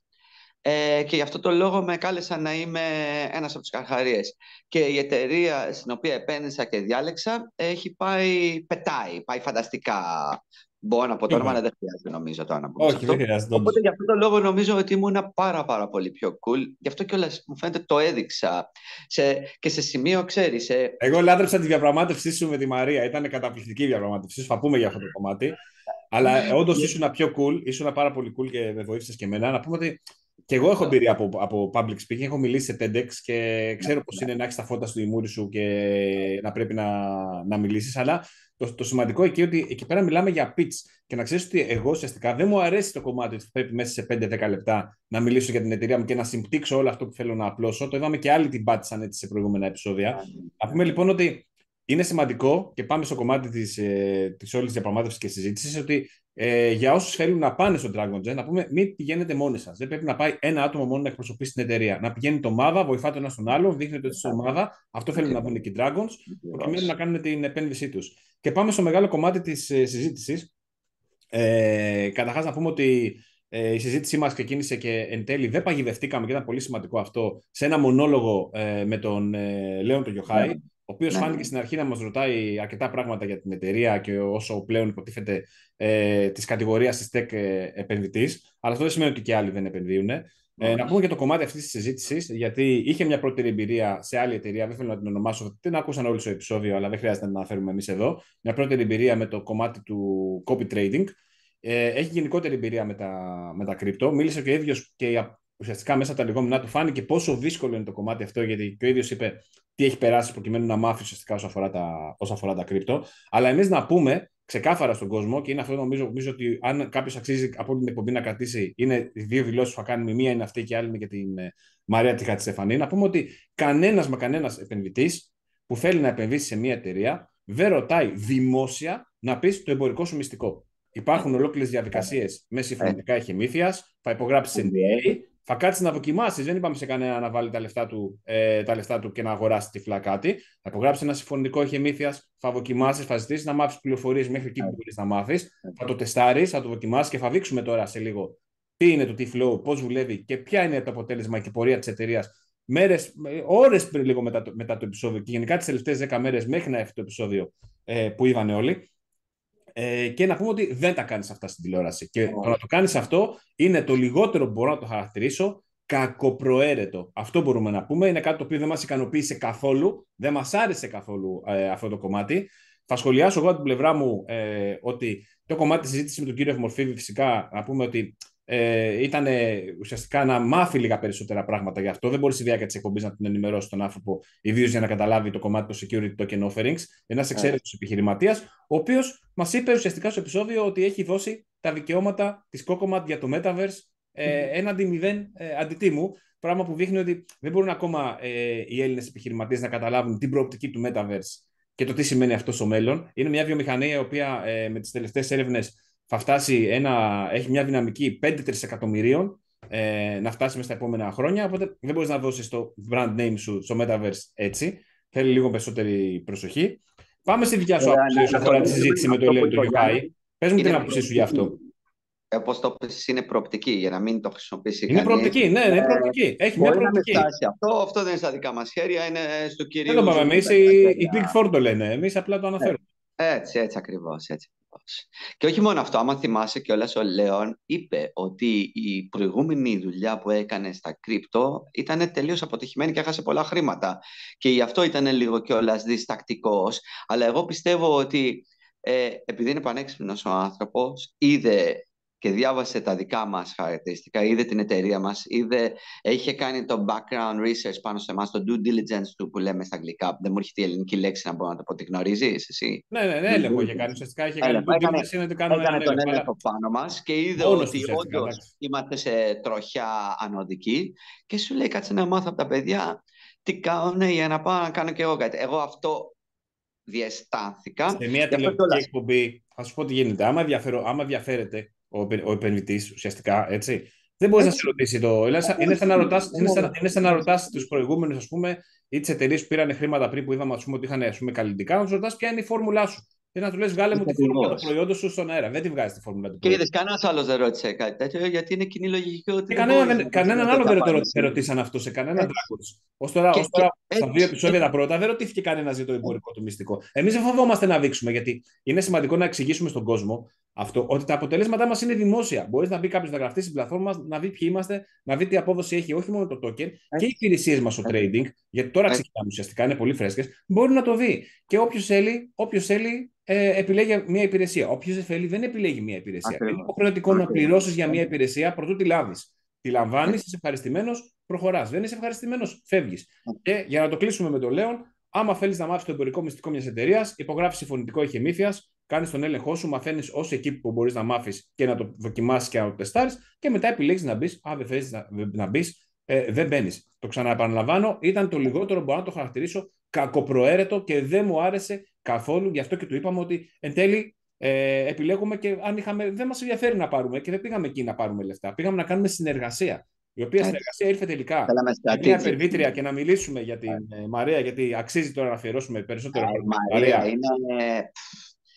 Ε, και γι' αυτό το λόγο με κάλεσαν να είμαι ένας από τους καρχαρίες. Και η εταιρεία στην οποία επένδυσα και διάλεξα έχει πάει, πετάει, πάει φανταστικά. Μπορώ να πω το όνομα, αλλά δεν χρειάζεται νομίζω το να πούμε. Όχι, δεν χρειάζεται. Οπότε γι' αυτό το λόγο νομίζω ότι ήμουν πάρα πάρα πολύ πιο cool. Γι' αυτό κιόλας μου φαίνεται το έδειξα. Σε, και σε σημείο, ξέρεις. Σε... Εγώ λάτρεψα τη διαπραγμάτευσή σου με τη Μαρία. Ήταν καταπληκτική η διαπραγμάτευσή σου. Θα πούμε για αυτό το κομμάτι. Αλλά όντως ήσουν πιο cool, ήσουν πάρα πολύ cool και με βοήθησες και εμένα. Να πούμε ότι και εγώ έχω εμπειρία από, από public speaking. Έχω μιλήσει σε TEDx και ξέρω πώς είναι να έχεις τα φώτα στο ημούρι σου και να πρέπει να, να μιλήσεις. Αλλά το, το σημαντικό εκεί ότι εκεί πέρα μιλάμε για pitch. Και να ξέρεις ότι εγώ ουσιαστικά δεν μου αρέσει το κομμάτι ότι πρέπει μέσα σε πέντε δέκα λεπτά να μιλήσω για την εταιρεία μου και να συμπτύξω όλο αυτό που θέλω να απλώσω. Το είδαμε και άλλοι την πάτησαν έτσι σε προηγούμενα επεισόδια. Να πούμε λοιπόν ότι είναι σημαντικό και πάμε στο κομμάτι της, ε, της όλης διαπραγμάτευσης και συζήτησης ότι ε, για όσους θέλουν να πάνε στο Dragon's Den, να πούμε μην πηγαίνετε μόνοι σας. Δεν πρέπει να πάει ένα άτομο μόνο να εκπροσωπήσει την εταιρεία. Να πηγαίνει το ομάδα, βοηθάτε ένα τον άλλον, δείχνετε ότι στην ομάδα. Αυτό θέλουν να πούνε και οι Dragons, προκειμένου να κάνουν την επένδυσή τους. Και πάμε στο μεγάλο κομμάτι της ε, συζήτησης. Ε, Καταρχάς, να πούμε ότι ε, η συζήτησή μας ξεκίνησε και εν τέλει δεν παγιδευτήκαμε, και ήταν πολύ σημαντικό αυτό, σε ένα μονόλογο ε, με τον ε, Λέον τον Ναι, Γιοχάη, ο οποίος ναι, φάνηκε ναι. στην αρχή να μας ρωτάει αρκετά πράγματα για την εταιρεία και όσο πλέον υποτίθεται ε, της κατηγορίας της tech ε, επενδυτής. Αλλά αυτό δεν σημαίνει ότι και άλλοι δεν επενδύουν. Ε, να πούμε Όχι. και το κομμάτι αυτή τη συζήτηση, γιατί είχε μια πρώτη εμπειρία σε άλλη εταιρεία. Δεν θέλω να την ονομάσω, την άκουσαν όλοι στο επεισόδιο, αλλά δεν χρειάζεται να την αναφέρουμε εμεί εδώ. Μια πρώτη εμπειρία με το κομμάτι του copy trading. Ε, έχει γενικότερη εμπειρία με τα, με τα κρυπτο. Μίλησε και ο ίδιο και ουσιαστικά μέσα από τα λεγόμενά του φάνηκε πόσο δύσκολο είναι το κομμάτι αυτό, γιατί και ο ίδιο είπε τι έχει περάσει προκειμένου να μάθει ουσιαστικά όσο αφορά τα, όσο αφορά τα κρυπτο. Αλλά εμεί να πούμε ξεκάθαρα στον κόσμο, και είναι αυτό νομίζω, νομίζω ότι αν κάποιο αξίζει από την εκπομπή να κρατήσει, είναι οι δύο δηλώσει που θα κάνουμε. Μία είναι αυτή και η άλλη είναι για την ε, Μαρία Τιχατσεφανή. Να πούμε ότι κανένα μα κανένα επενδυτή που θέλει να επενδύσει σε μια εταιρεία δεν ρωτάει δημόσια να πει το εμπορικό σου μυστικό. Υπάρχουν ολόκληρε διαδικασίε με συμφωνητικά εχεμήθεια, θα υπογράψει N D A, θα κάτσει να δοκιμάσει. Δεν είπαμε σε κανένα να βάλει τα λεφτά του, ε, τα λεφτά του και να αγοράσει τυφλά κάτι. Θα υπογράψει ένα συμφωνητικό εχεμήθεια, θα δοκιμάσει, θα ζητήσει να μάθει πληροφορίε μέχρι εκεί που μπορεί να μάθει. Θα το τεστάρει, θα το δοκιμάσει και θα δείξουμε τώρα σε λίγο τι είναι το T-Flow, πώ δουλεύει και ποια είναι το αποτέλεσμα και η πορεία τη εταιρεία. Μέρες, ώρες πριν λίγο μετά το, μετά το επεισόδιο και γενικά τις τελευταίες δέκα μέρες μέχρι να έρθει το επεισόδιο ε, που είδαν όλοι. Ε, και να πούμε ότι δεν τα κάνεις αυτά στην τηλεόραση. Και το να το κάνεις αυτό είναι το λιγότερο που μπορώ να το χαρακτηρίσω κακοπροαίρετο. Αυτό μπορούμε να πούμε. Είναι κάτι το οποίο δεν μας ικανοποίησε καθόλου. Δεν μας άρεσε καθόλου ε, αυτό το κομμάτι. Θα σχολιάσω εγώ από την πλευρά μου ε, ότι το κομμάτι της συζήτησης με τον κύριο Ευμορφίδη, φυσικά να πούμε ότι ε, ήταν ουσιαστικά να μάθει λίγα περισσότερα πράγματα γι' αυτό. Δεν μπορεί στη διάρκεια τη εκπομπή να την ενημερώσει τον άνθρωπο, ιδίω για να καταλάβει το κομμάτι των security token offerings. Ένα εξαίρετο επιχειρηματία, ο οποίο μα είπε ουσιαστικά στο επεισόδιο ότι έχει δώσει τα δικαιώματα τη Cocomat για το Metaverse ε, έναντι μηδέν ε, αντιτίμου. Πράγμα που δείχνει ότι δεν μπορούν ακόμα ε, οι Έλληνες επιχειρηματίες να καταλάβουν την προοπτική του Metaverse και το τι σημαίνει αυτό στο μέλλον. Είναι μια βιομηχανία η οποία ε, με τις τελευταίες έρευνες θα φτάσει ένα, έχει μια δυναμική πέντε τρισεκατομμυρίων ε, να φτάσει μέσα στα επόμενα χρόνια. Οπότε δεν μπορείς να δώσεις το brand name σου στο Metaverse έτσι. Θέλει λίγο περισσότερη προσοχή. Πάμε στη δικιά σου άποψη όσον αφορά τη συζήτηση με το Ελένη τον Γιωχάη. Πες μου την άποψή σου γι' αυτό. Όπως το πες, είναι προοπτική για να μην το χρησιμοποιήσει είναι κανείς. Προοπτική, ναι, είναι προοπτική. Έχει μια προοπτική. Να αυτό, αυτό δεν είναι στα δικά μας χέρια, είναι στο κυρίω. Δεν το πάμε εμείς, οι, οι Big Four το λένε. Εμείς απλά το αναφέρουμε. Έτσι, έτσι ακριβώς, έτσι. Και όχι μόνο αυτό, άμα θυμάσαι κιόλας, ο Λέων είπε ότι η προηγούμενη δουλειά που έκανε στα κρύπτο ήταν τελείως αποτυχημένη και έχασε πολλά χρήματα. Και γι' αυτό ήταν λίγο κιόλας διστακτικός. Αλλά εγώ πιστεύω ότι ε, επειδή είναι πανέξυπνος ο άνθρωπος, είδε και διάβασε τα δικά μας χαρακτηριστικά, είδε την εταιρεία μας, είδε, είχε κάνει το background research πάνω σε εμάς, το due diligence του που λέμε στα αγγλικά. Δεν μου έρχεται η ελληνική λέξη να μπορώ να το πω, τη γνωρίζεις εσύ? Ναι, ναι, ναι, έλεγχο είχε κάνει. Ουσιαστικά είχε κάνει due diligence, είναι ότι κάνουμε έκανε έναν τον έλεγχο. έλεγχο πάνω μας και είδε Μόνος ότι ουσιαστικά, όντως εντάξει. είμαστε σε τροχιά ανωδική και σου λέει κάτσε να μάθω από τα παιδιά τι κάνουν για να πάω να κάνω και εγώ κάτι. Εγώ αυτό διαισθάνθηκα. Σε μια τηλεοπτική εκπομπή, θα σου πω τι γίνεται. Άμα, διαφέρω, άμα διαφέρεται ο, ο επενδυτής ουσιαστικά, έτσι, δεν μπορεί να σε ρωτήσει το. Είναι σαν να ρωτάς, είναι σαν, είναι σαν να ρωτάς τους προηγούμενους, ας πούμε, ή τις εταιρείες που πήραν χρήματα πριν που είδαμε, ας πούμε, ότι είχαν, ας πούμε, καλλιτικά, να του ρωτάς ποια είναι η φόρμουλά σου. Και να του λες, βγάλε μου τη φόρμουλα του προϊόντος σου στον αέρα. Δεν τη βγάζει τη φόρμουλα του προϊόντος. Και είδες, κανένας άλλος δεν ρώτησε κάτι τέτοιο, γιατί είναι κοινή λογική ότι. Και κανένα, κανέναν άλλο δεν το ρωτήσαν αυτό σε κανέναν Dragons. Ως τώρα, ως τώρα στα δύο επεισόδια τα πρώτα, δεν ρωτήθηκε κανένα για το εμπορικό του μυστικό. Εμείς δεν φοβόμαστε να δείξουμε, γιατί είναι σημαντικό να εξηγήσουμε στον κόσμο αυτό, ότι τα αποτελέσματά μας είναι δημόσια. Μπορείς να μπει κάποιος να γραφτεί στην πλατφόρμα μας, να δει ποιοι είμαστε, να δει τι απόδοση έχει όχι μόνο το token και οι υπηρεσίες μας στο trading, γιατί τώρα ξεκινάμε ουσιαστικά, είναι πολύ φρέσκες, μπορεί να το δει. Και όποιος θέλει, όποιος θέλει ε, επιλέγει μια υπηρεσία. Όποιος δεν θέλει, δεν επιλέγει μια υπηρεσία. Ακριβώς. Είναι υποχρεωτικό να πληρώσεις για μια υπηρεσία προτού τη λάβεις. Τη λαμβάνεις, είσαι ευχαριστημένος, προχωράς. Δεν είσαι ευχαριστημένος, φεύγεις. Και για να το κλείσουμε με τον Λέον, άμα θέλεις να μάθεις το εμπορικό μυστικό μιας εταιρείας, υπογράφεις συμφωνητικό εχεμήθειας, κάνεις τον έλεγχό σου, μαθαίνεις όσο εκεί που μπορείς να μάθεις και να το δοκιμάσεις και να το τεστάρεις, και μετά επιλέγεις να μπεις. Αν δεν θέλεις να, να μπεις, ε, δεν μπαίνεις. Το ξαναεπαναλαμβάνω, ήταν το λιγότερο μπορώ να το χαρακτηρίσω κακοπροαίρετο και δεν μου άρεσε καθόλου. Γι' αυτό και του είπαμε ότι εν τέλει ε, επιλέγουμε και αν είχαμε, δεν μας ενδιαφέρει να πάρουμε και δεν πήγαμε εκεί να πάρουμε λεφτά. Πήγαμε να κάνουμε συνεργασία. Η οποία συνεργασία ήρθε τελικά με μια επενδύτρια και να μιλήσουμε για την ε, Μαρία, γιατί αξίζει τώρα να αφιερώσουμε περισσότερο χρόνο. Η Μαρία είναι.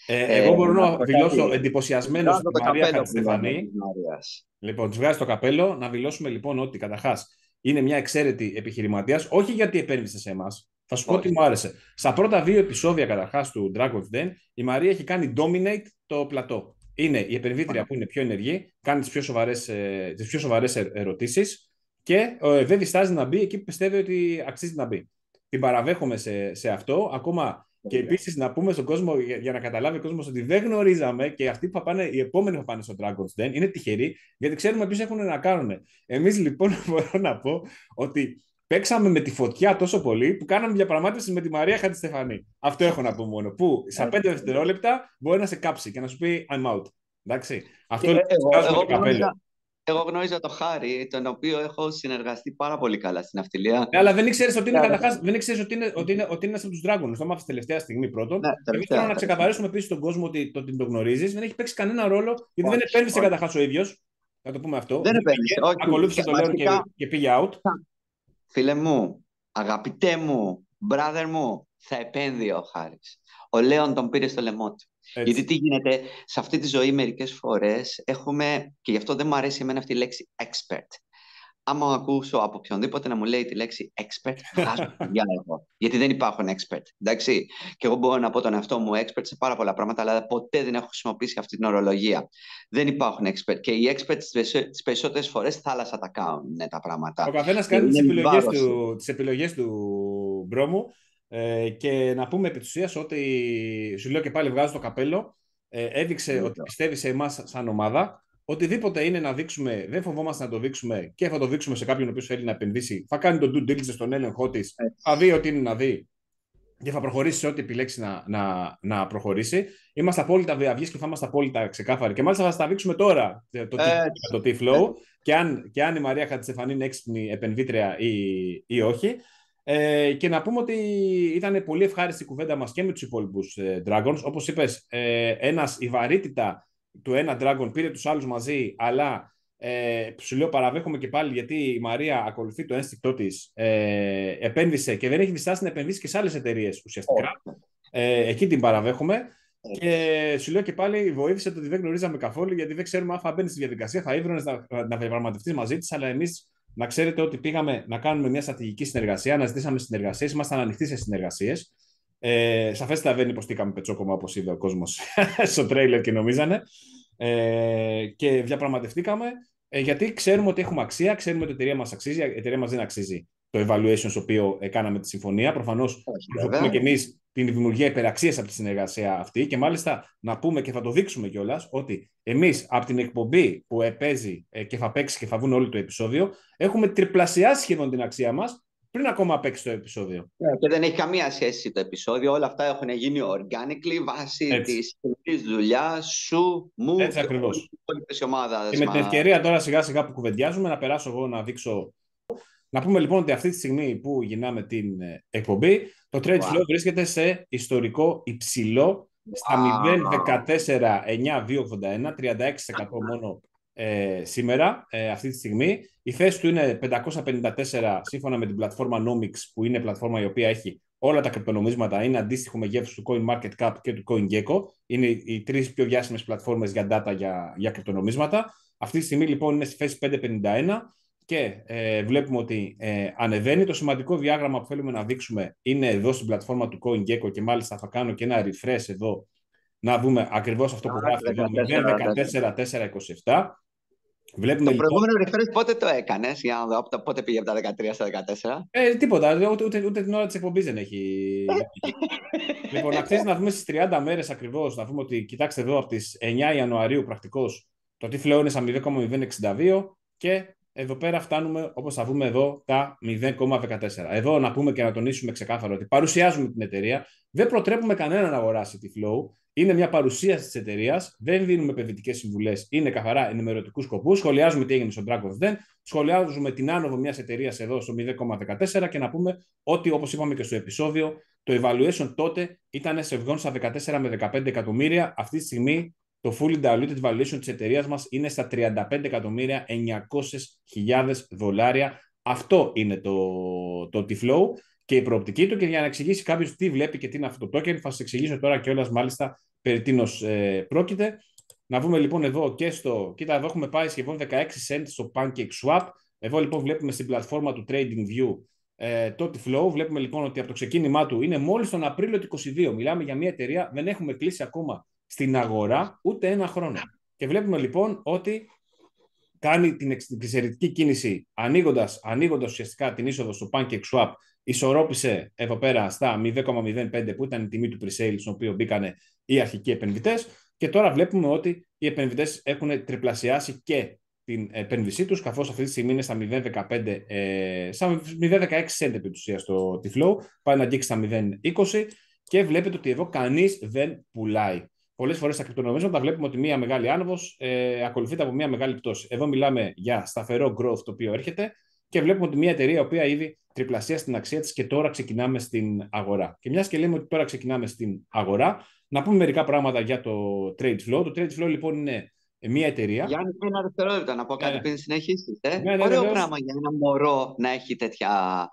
Ε, Ε, εγώ μπορώ να να πω δηλώσω κάτι. εντυπωσιασμένο Βγάζω στη το Μαρία καπέλο που λέμε Χατζηστεφανή. της Μαρίας. Λοιπόν, τη βγάζει το καπέλο. Να δηλώσουμε λοιπόν ότι καταρχά είναι μια εξαίρετη επιχειρηματία, όχι γιατί επένδυσε σε εμά. Θα σου πω ότι Όχι. μου άρεσε. Στα πρώτα δύο επεισόδια καταρχά του Dragon's Den, η Μαρία έχει κάνει dominate το πλατό. Είναι η επενδύτρια που είναι πιο ενεργή, κάνει τι πιο σοβαρέ ε, τις πιο σοβαρές ερωτήσει και ε, δεν διστάζει να μπει εκεί που πιστεύει ότι αξίζει να μπει. Την παραδέχομαι σε, σε αυτό. Ακόμα και επίση να πούμε στον κόσμο, για, για να καταλάβει ο κόσμο, ότι δεν γνωρίζαμε και αυτοί που θα πάνε, οι επόμενοι που θα πάνε στο Dragon's Den είναι τυχεροί, γιατί ξέρουμε ποιου έχουν να κάνουν. Εμεί λοιπόν μπορώ να πω ότι παίξαμε με τη φωτιά τόσο πολύ που κάναμε διαπραγμάτευση με τη Μαρία Χατζηστεφανή. Αυτό έχω να πω μόνο. Που στα πέντε δευτερόλεπτα μπορεί να σε κάψει και να σου πει I'm out. Εντάξει. Αυτό Ε, λοιπόν εγώ, βγάζουμε εγώ, το καπέλο. γνώριζα, εγώ γνώριζα τον Χάρη, τον οποίο έχω συνεργαστεί πάρα πολύ καλά στην ναυτιλία. Ναι, αλλά δεν ήξερε ότι είναι, Ναι, καταρχάς, δεν ήξερες ότι είναι, ότι είναι, ότι είναι ένας από του Dragons. Το μάθει τελευταία στιγμή πρώτον. ναι, Και δεύτερον, τελευταία. να ξεκαθαρίσουμε επίση στον κόσμο ότι το ότι τον γνωρίζει δεν έχει παίξει κανένα ρόλο, γιατί δεν Όχι, επένδυσε όχι. καταρχά ο ίδιο. Να το πούμε αυτό. Δεν Δεν επένδυσε. πήγε, Όχι. ακολούθησε Και το Λέον βασικά, και, και πήγε out. φίλε μου, αγαπητέ μου, brother μου, θα επένδυε ο Χάρης. Ο Λέον τον πήρε στο λαιμό του. Έτσι. Γιατί τι γίνεται, σε αυτή τη ζωή μερικές φορές έχουμε, και γι' αυτό δεν μου αρέσει εμένα αυτή η λέξη expert. Άμα ακούσω από οποιονδήποτε να μου λέει τη λέξη expert, βγάζω παιδιά εγώ. Γιατί δεν υπάρχουν expert. Εντάξει. Και εγώ μπορώ να πω τον εαυτό μου expert σε πάρα πολλά πράγματα, αλλά ποτέ δεν έχω χρησιμοποιήσει αυτή την ορολογία. Δεν υπάρχουν expert. Και οι experts τις περισσότερες φορές θάλασσα τα κάνουν ναι, τα πράγματα. Ο καθένα Και κάνει τι είναι επιλογέ βάρος. του, τις επιλογές του μπρόμου. Ε, και να πούμε επί της ουσίας ότι σου λέω και πάλι βγάζω το καπέλο. Ε, έδειξε Λίγο. ότι πιστεύει σε εμάς σαν ομάδα. Οτιδήποτε είναι να δείξουμε, δεν φοβόμαστε να το δείξουμε και θα το δείξουμε σε κάποιον ο οποίος θέλει να επενδύσει. Θα κάνει τον due diligence στον έλεγχό τη, θα δει ό,τι είναι να δει και θα προχωρήσει σε ό,τι επιλέξει να, να, να προχωρήσει. Είμαστε απόλυτα διαυγείς και θα είμαστε απόλυτα ξεκάθαροι. Και μάλιστα θα σας τα δείξουμε τώρα το, το T-Flow και αν, και αν η Μαρία Χατζηστεφανή είναι έξυπνη επενδύτρια ή, ή όχι. Ε, και να πούμε ότι ήταν πολύ ευχάριστη η κουβέντα μας και με τους υπόλοιπους ε, Dragons. Όπως είπες, ε, ένας, η βαρύτητα του ένα Dragon πήρε τους άλλους μαζί, αλλά ε, σου λέω παραδέχομαι και πάλι γιατί η Μαρία ακολουθεί το ένστικτό της, ε, επένδυσε και δεν έχει διστάσει να επενδύσει και σε άλλες εταιρείες ουσιαστικά. Ε, εκεί την παραδέχομαι. Και σου λέω και πάλι, βοήθησε το ότι δεν γνωρίζαμε καθόλου, γιατί δεν ξέρουμε αν θα μπαίνει στη διαδικασία, θα ύβρωνε να, να διαπραγματευτεί μαζί τη, αλλά εμείς να ξέρετε ότι πήγαμε να κάνουμε μια στρατηγική συνεργασία, να ζητήσαμε συνεργασίες, ήμασταν ανοιχτοί σε συνεργασίες. Ε, σαφέστατα δεν υποστήκαμε πετσόκομμα όπως είδε ο κόσμος στο τρέιλερ και νομίζανε. Ε, και διαπραγματευτήκαμε ε, γιατί ξέρουμε ότι έχουμε αξία, ξέρουμε ότι η εταιρεία μας αξίζει, η εταιρεία μας δεν αξίζει το evaluation στο οποίο ε, κάναμε τη συμφωνία. Προφανώς προσωπούμε και εμείς την δημιουργία υπεραξίας από τη συνεργασία αυτή και μάλιστα να πούμε και θα το δείξουμε κιόλας ότι εμείς από την εκπομπή που επέζει ε, και θα παίξει και θα βγουν όλο το επεισόδιο έχουμε τριπλασιάσει σχεδόν την αξία μας πριν ακόμα παίξει το επεισόδιο. Yeah, και δεν έχει καμία σχέση το επεισόδιο. Όλα αυτά έχουν γίνει organically βάσει τη δουλειά σου, μου Έτσι και ακριβώς. τη ομάδα. Και με την ευκαιρία τώρα σιγά σιγά που κουβεντιάζουμε να περάσω εγώ να δείξω. Να πούμε λοιπόν ότι αυτή τη στιγμή που γυρνάμε την εκπομπή, το Trade Flow wow. βρίσκεται σε ιστορικό υψηλό στα wow. μηδέν κόμμα δεκατέσσερα εννιά δύο ογδόντα ένα, τριάντα έξι τοις εκατό μόνο ε, σήμερα, ε, αυτή τη στιγμή. Η θέση του είναι πεντακόσια πενήντα τέσσερα σύμφωνα με την πλατφόρμα Nomics, που είναι πλατφόρμα η οποία έχει όλα τα κρυπτονομίσματα, είναι αντίστοιχο μεγέθους του CoinMarketCap και του CoinGecko. Είναι οι τρεις πιο διάσημες πλατφόρμες για data για, για κρυπτονομίσματα. Αυτή τη στιγμή λοιπόν είναι στη θέση πεντακόσια πενήντα ένα. Και ε, βλέπουμε ότι ε, ανεβαίνει. Το σημαντικό διάγραμμα που θέλουμε να δείξουμε είναι εδώ στην πλατφόρμα του CoinGecko και μάλιστα θα κάνω και ένα refresh εδώ να δούμε ακριβώς αυτό που γράφει εδώ, μηδέν κόμμα δεκατέσσερα τετρακόσια είκοσι επτά. Βλέπουμε, το προηγούμενο λοιπόν... refresh πότε το έκανες, για να δω πότε πήγε από τα δεκατρία στα δεκατέσσερα. Ε, τίποτα, ούτε, ούτε, ούτε την ώρα της εκπομπής δεν έχει. Λοιπόν, αξίζει να δούμε στις τριάντα μέρες ακριβώς, να δούμε ότι κοιτάξτε εδώ από τις εννιά Ιανουαρίου πρακτικώς το T-Flow είναι στα μηδέν κόμμα μηδέν εξήντα δύο και εδώ πέρα φτάνουμε, όπως θα δούμε εδώ, τα μηδέν κόμμα δεκατέσσερα. Εδώ να πούμε και να τονίσουμε ξεκάθαρα ότι παρουσιάζουμε την εταιρεία. Δεν προτρέπουμε κανέναν να αγοράσει τη Flow. Είναι μια παρουσίαση της εταιρείας. Δεν δίνουμε επενδυτικές συμβουλές. Είναι καθαρά ενημερωτικούς σκοπούς. Σχολιάζουμε τι έγινε στο Dragon's Den. Σχολιάζουμε την άνοδο μιας εταιρείας εδώ στο μηδέν κόμμα δεκατέσσερα και να πούμε ότι, όπως είπαμε και στο επεισόδιο, το evaluation τότε ήταν σε στα δεκατέσσερα με δεκαπέντε εκατομμύρια. Αυτή τη στιγμή το fully diluted valuation της εταιρείας μας είναι στα τριάντα πέντε εκατομμύρια εννιακόσιες χιλιάδες δολάρια. Αυτό είναι το, το T-Flow και η προοπτική του. Και για να εξηγήσει κάποιος τι βλέπει και τι είναι αυτό το token, θα σας εξηγήσω τώρα κιόλας μάλιστα περί τίνος ε, πρόκειται. Να δούμε λοιπόν εδώ και στο. Κοίτα, εδώ έχουμε πάει σχεδόν δεκαέξι cents στο PancakeSwap. Εδώ λοιπόν βλέπουμε στην πλατφόρμα του TradingView ε, το T-Flow. Βλέπουμε λοιπόν ότι από το ξεκίνημά του είναι μόλις τον Απρίλιο του είκοσι δύο. Μιλάμε για μια εταιρεία, δεν έχουμε κλείσει ακόμα στην αγορά ούτε ένα χρόνο. Και βλέπουμε λοιπόν ότι κάνει την εξαιρετική κίνηση ανοίγοντας, ανοίγοντας ουσιαστικά την είσοδο στο PancakeSwap. Ισορρόπησε εδώ πέρα στα μηδέν κόμμα μηδέν πέντε που ήταν η τιμή του pre-sale, στον οποίο μπήκαν οι αρχικοί επενδυτές. Και τώρα βλέπουμε ότι οι επενδυτές έχουν τριπλασιάσει και την επένδυσή τους, καθώς αυτή τη στιγμή είναι στα μηδέν κόμμα δεκαπέντε, ε, στα μηδέν κόμμα δεκαέξι cent επί της ουσίας το T-Flow, πάει να αγγίξει στα μηδέν κόμμα είκοσι και βλέπετε ότι εδώ κανείς δεν πουλάει. Πολλές φορές στα κρυπτονομίσματα βλέπουμε ότι μία μεγάλη άνοδος ε, ακολουθείται από μία μεγάλη πτώση. Εδώ μιλάμε για σταθερό growth το οποίο έρχεται και βλέπουμε ότι μία εταιρεία η οποία ήδη τριπλασίασε την αξία της και τώρα ξεκινάμε στην αγορά. Και μιας και λέμε ότι τώρα ξεκινάμε στην αγορά, να πούμε μερικά πράγματα για το Trade Flow. Το Trade Flow λοιπόν είναι μία εταιρεία. Γιάννη, ένα δευτερόλεπτο να πω κάτι Ναι. πριν συνεχίσεις. Ε? Ναι, ναι, Ωραίο βεβαίως. πράγμα για ένα μωρό να έχει τέτοια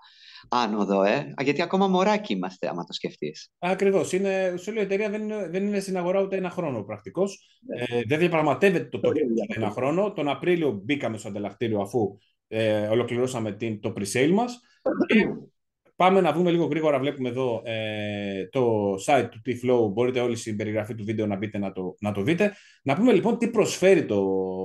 άνοδο. Ε? Γιατί ακόμα μωράκι είμαστε, άμα το σκεφτείς. Ακριβώς. Είναι, σου λέω, η εταιρεία δεν είναι, δεν είναι στην αγορά ούτε ένα χρόνο πρακτικώς. Ε, δεν διαπραγματεύεται το token για ένα χρόνο. Τον Απρίλιο μπήκαμε στο ανταλλακτήριο αφού ε, ολοκληρώσαμε την, το pre-sale μας. Και πάμε να δούμε λίγο γρήγορα. Βλέπουμε εδώ ε, το site του T-Flow. Μπορείτε όλοι στην περιγραφή του βίντεο να μπείτε να το, να το δείτε. Να πούμε λοιπόν τι προσφέρει το,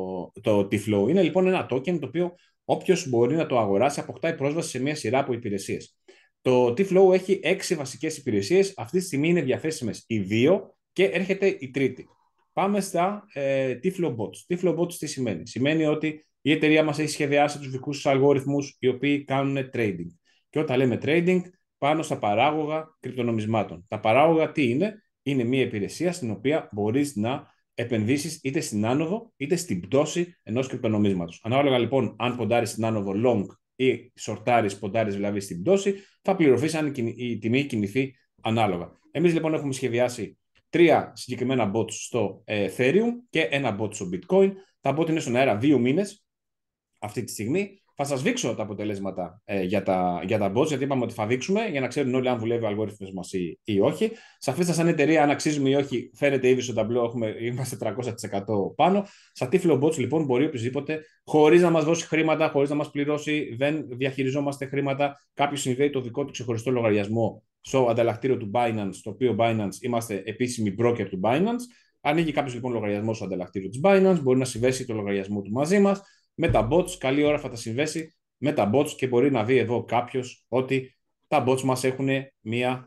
το T-Flow. Είναι λοιπόν ένα token το οποίο όποιος μπορεί να το αγοράσει αποκτάει πρόσβαση σε μια σειρά από υπηρεσίες. Το T-Flow έχει έξι βασικές υπηρεσίες. Αυτή τη στιγμή είναι διαθέσιμες οι δύο και έρχεται η τρίτη. Πάμε στα ε, T-Flow Bots. T-Flow Bots τι σημαίνει? Σημαίνει ότι η εταιρεία μας έχει σχεδιάσει τους δικούς τους αλγόριθμους οι οποίοι κάνουν trading. Και όταν λέμε trading, πάνω στα παράγωγα κρυπτονομισμάτων. Τα παράγωγα τι είναι? Είναι μια υπηρεσία στην οποία μπορείς να επενδύσεις είτε στην άνοδο είτε στην πτώση ενός κρυπτονομίσματος. Ανάλογα λοιπόν αν ποντάρεις στην άνοδο long ή σορτάρεις, ποντάρεις δηλαδή στην πτώση, θα πληρωθείς αν η τιμή κινηθεί ανάλογα. Εμείς λοιπόν έχουμε σχεδιάσει τρία συγκεκριμένα bots στο Ethereum και ένα bot στο Bitcoin. Τα bot είναι στον αέρα δύο μήνες αυτή τη στιγμή. Θα σας δείξω τα αποτελέσματα ε, για, τα, για τα bots, γιατί είπαμε ότι θα δείξουμε για να ξέρουν όλοι αν δουλεύει ο αλγόριθμος μας ή, ή όχι. Σε αυτή σαν εταιρεία, αν αξίζουμε ή όχι, φαίνεται ήδη στο ταμπλό, έχουμε, είμαστε τριακόσια τοις εκατό πάνω. Στα T-Flow Bots λοιπόν μπορεί οποιοδήποτε, χωρίς να μας δώσει χρήματα, χωρίς να μας πληρώσει, δεν διαχειριζόμαστε χρήματα. Κάποιος συνδέει το δικό του ξεχωριστό λογαριασμό στο ανταλλακτήριο του Binance, το οποίο Binance είμαστε επίσημη broker του Binance. Ανοίγει κάποιος λοιπόν λογαριασμό στο ανταλλακτήριο της Binance, μπορεί να συνδέσει το λογαριασμό του μαζί μας. Με τα bots, καλή ώρα θα τα συνδέσει με τα bots και μπορεί να δει εδώ κάποιος ότι τα bots μας έχουν μία,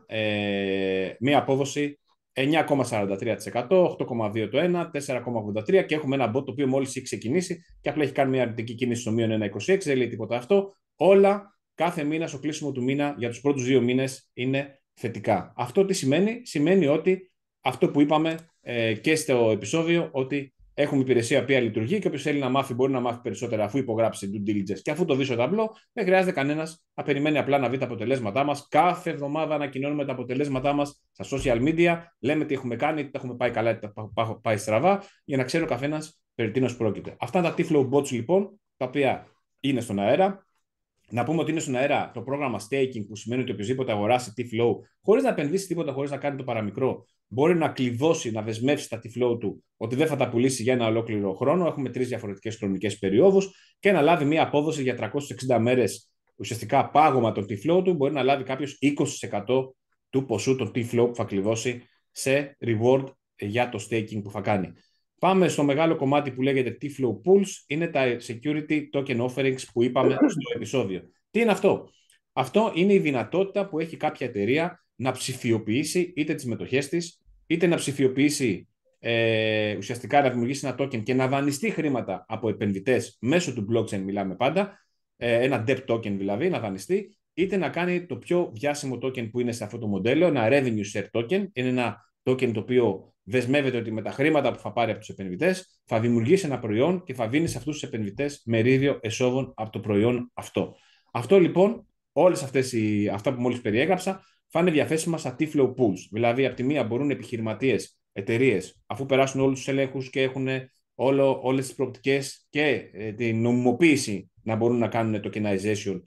ε, μία απόδοση εννιά κόμμα σαράντα τρία τοις εκατό, οκτώ κόμμα δύο το ένα, τέσσερα κόμμα ογδόντα τρία και έχουμε ένα bot το οποίο μόλις έχει ξεκινήσει και απλά έχει κάνει μια αρνητική κίνηση στο μείον ένα κόμμα είκοσι έξι, δεν λέει τίποτα αυτό. Όλα κάθε μήνα στο κλείσιμο του μήνα για τους πρώτους δύο μήνες είναι θετικά. Αυτό τι σημαίνει? Σημαίνει ότι αυτό που είπαμε ε, και στο επεισόδιο, ότι έχουμε υπηρεσία που λειτουργεί και όποιος θέλει να μάθει μπορεί να μάθει περισσότερα αφού υπογράψει due diligence. Και αφού το δει στο ταμπλό, δεν χρειάζεται κανένας να περιμένει απλά να δει τα αποτελέσματά μας. Κάθε εβδομάδα ανακοινώνουμε τα αποτελέσματά μας στα social media. Λέμε τι έχουμε κάνει, τι έχουμε πάει καλά, τι έχουμε πάει στραβά, για να ξέρει ο καθένας περί τίνος πρόκειται. Αυτά είναι τα T-Flow Bots λοιπόν, τα οποία είναι στον αέρα. Να πούμε ότι είναι στον αέρα το πρόγραμμα staking, που σημαίνει ότι οποιοδήποτε αγοράσει T-Flow χωρίς να επενδύσει τίποτα, χωρίς να κάνει το παραμικρό, μπορεί να κλειδώσει, να δεσμεύσει τα T-Flow του ότι δεν θα τα πουλήσει για ένα ολόκληρο χρόνο. Έχουμε τρεις διαφορετικές χρονικές περιόδους και να λάβει μια απόδοση για τριακόσιες εξήντα μέρες, ουσιαστικά πάγωμα των T-Flow του. Μπορεί να λάβει κάποιος είκοσι τοις εκατό του ποσού των T-Flow που θα κλειδώσει σε reward για το staking που θα κάνει. Πάμε στο μεγάλο κομμάτι που λέγεται T-Flow Pools, είναι τα security token offerings που είπαμε στο επεισόδιο. Τι είναι αυτό? Αυτό είναι η δυνατότητα που έχει κάποια εταιρεία να ψηφιοποιήσει είτε τις μετοχές της, είτε να ψηφιοποιήσει ε, ουσιαστικά να δημιουργήσει ένα token και να δανειστεί χρήματα από επενδυτές μέσω του blockchain, μιλάμε πάντα, ε, ένα debt token δηλαδή, να δανειστεί, είτε να κάνει το πιο διάσημο token που είναι σε αυτό το μοντέλο, ένα revenue share token, είναι ένα token το οποίο δεσμεύεται ότι με τα χρήματα που θα πάρει από τους επενδυτές θα δημιουργήσει ένα προϊόν και θα δίνει σε αυτούς τους επενδυτές μερίδιο εσόδων από το προϊόν αυτό. Αυτό λοιπόν, όλες αυτές οι, αυτά που μόλις περιέγραψα, θα είναι διαθέσιμα στα T-Flow Pools. Δηλαδή, από τη μία μπορούν επιχειρηματίες, εταιρείες, αφού περάσουν όλους τους ελέγχους και έχουν όλες τις προοπτικές και ε, την νομιμοποίηση να μπορούν να κάνουν tokenization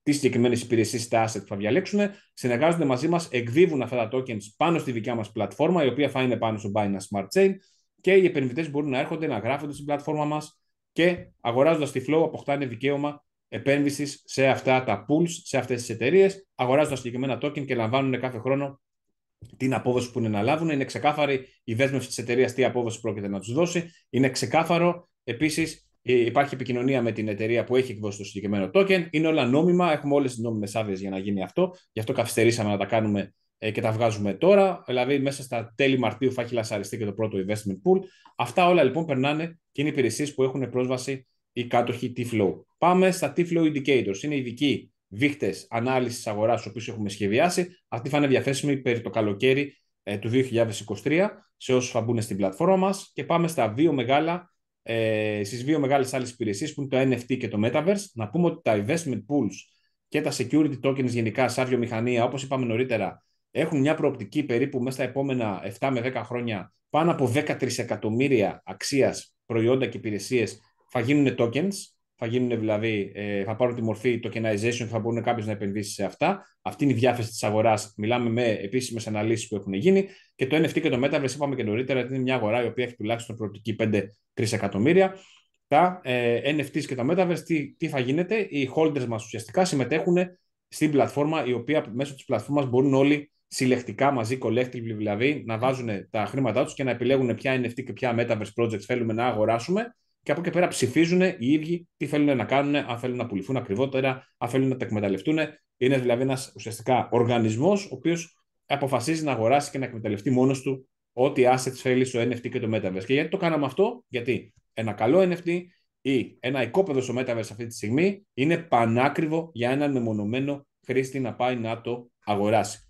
τις συγκεκριμένες υπηρεσίες, τα asset που θα διαλέξουν, συνεργάζονται μαζί μας, εκδίδουν αυτά τα tokens πάνω στη δικιά μας πλατφόρμα, η οποία θα είναι πάνω στο Binance Smart Chain, και οι επενδυτές μπορούν να έρχονται, να γράφονται στην πλατφόρμα μας και αγοράζοντας τη Flow αποκτάνε δικαίωμα επένδυσης σε αυτά τα pools, σε αυτές τις εταιρείες, αγοράζοντας συγκεκριμένα token και λαμβάνουν κάθε χρόνο την απόδοση που είναι να λάβουν. Είναι ξεκάθαρη η δέσμευση της εταιρείας, τι απόδοση πρόκειται να τους δώσει. Είναι ξεκάθαρο επίσης. Υπάρχει επικοινωνία με την εταιρεία που έχει εκδώσει το συγκεκριμένο token. Είναι όλα νόμιμα. Έχουμε όλες τις νόμιμες άδειες για να γίνει αυτό. Γι' αυτό καθυστερήσαμε να τα κάνουμε ε, και τα βγάζουμε τώρα. Δηλαδή, μέσα στα τέλη Μαρτίου θα έχει λασαριστεί και το πρώτο investment pool. Αυτά όλα λοιπόν περνάνε και είναι υπηρεσίες που έχουν πρόσβαση οι κάτοχοι T-Flow. Πάμε στα T-Flow Indicators. Είναι ειδικοί δείκτες ανάλυσης αγοράς, τους οποίους έχουμε σχεδιάσει. Αυτοί θα είναι διαθέσιμοι περί το καλοκαίρι ε, του δύο χιλιάδες είκοσι τρία σε όσους θα μπουν στην πλατφόρμα μας. Και πάμε στα δύο μεγάλα. Ε, στις δύο μεγάλες άλλες υπηρεσίες που είναι το N F T και το Metaverse. Να πούμε ότι τα investment pools και τα security tokens γενικά σαν βιομηχανία, όπως είπαμε νωρίτερα, έχουν μια προοπτική περίπου μέσα στα επόμενα επτά με δέκα χρόνια πάνω από δέκα τρισεκατομμύρια αξίας προϊόντα και υπηρεσίες θα γίνουν tokens, θα γίνουν δηλαδή, ε, θα πάρουν τη μορφή tokenization, θα μπορούν κάποιος να επενδύσει σε αυτά. Αυτή είναι η διάθεση της αγοράς. Μιλάμε με επίσημες αναλύσεις που έχουν γίνει. Και το N F T και το Metaverse, είπαμε και νωρίτερα, είναι μια αγορά η οποία έχει τουλάχιστον προοπτική πέντε τρισεκατομμύρια. Τα ε, N F Ts και τα Metaverse, τι, τι θα γίνεται, οι holders μας ουσιαστικά συμμετέχουν στην πλατφόρμα, η οποία μέσω της πλατφόρμας μπορούν όλοι συλλεκτικά μαζί, collectively δηλαδή, να βάζουν τα χρήματά τους και να επιλέγουν ποια N F T και ποια Metaverse projects θέλουμε να αγοράσουμε. Και από εκεί πέρα ψηφίζουν οι ίδιοι τι θέλουν να κάνουν, αν θέλουν να πουληθούν ακριβότερα, αν θέλουν να τα εκμεταλλευτούν. Είναι δηλαδή ένας ουσιαστικά οργανισμός, ο οποίος αποφασίζει να αγοράσει και να εκμεταλλευτεί μόνος του ό,τι assets θέλει στο N F T και το Metaverse. Και γιατί το κάναμε αυτό? Γιατί ένα καλό N F T ή ένα οικόπεδο στο Metaverse αυτή τη στιγμή είναι πανάκριβο για έναν μεμονωμένο χρήστη να πάει να το αγοράσει.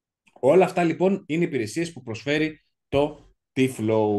Όλα αυτά λοιπόν είναι υπηρεσίες που προσφέρει το T-Flow.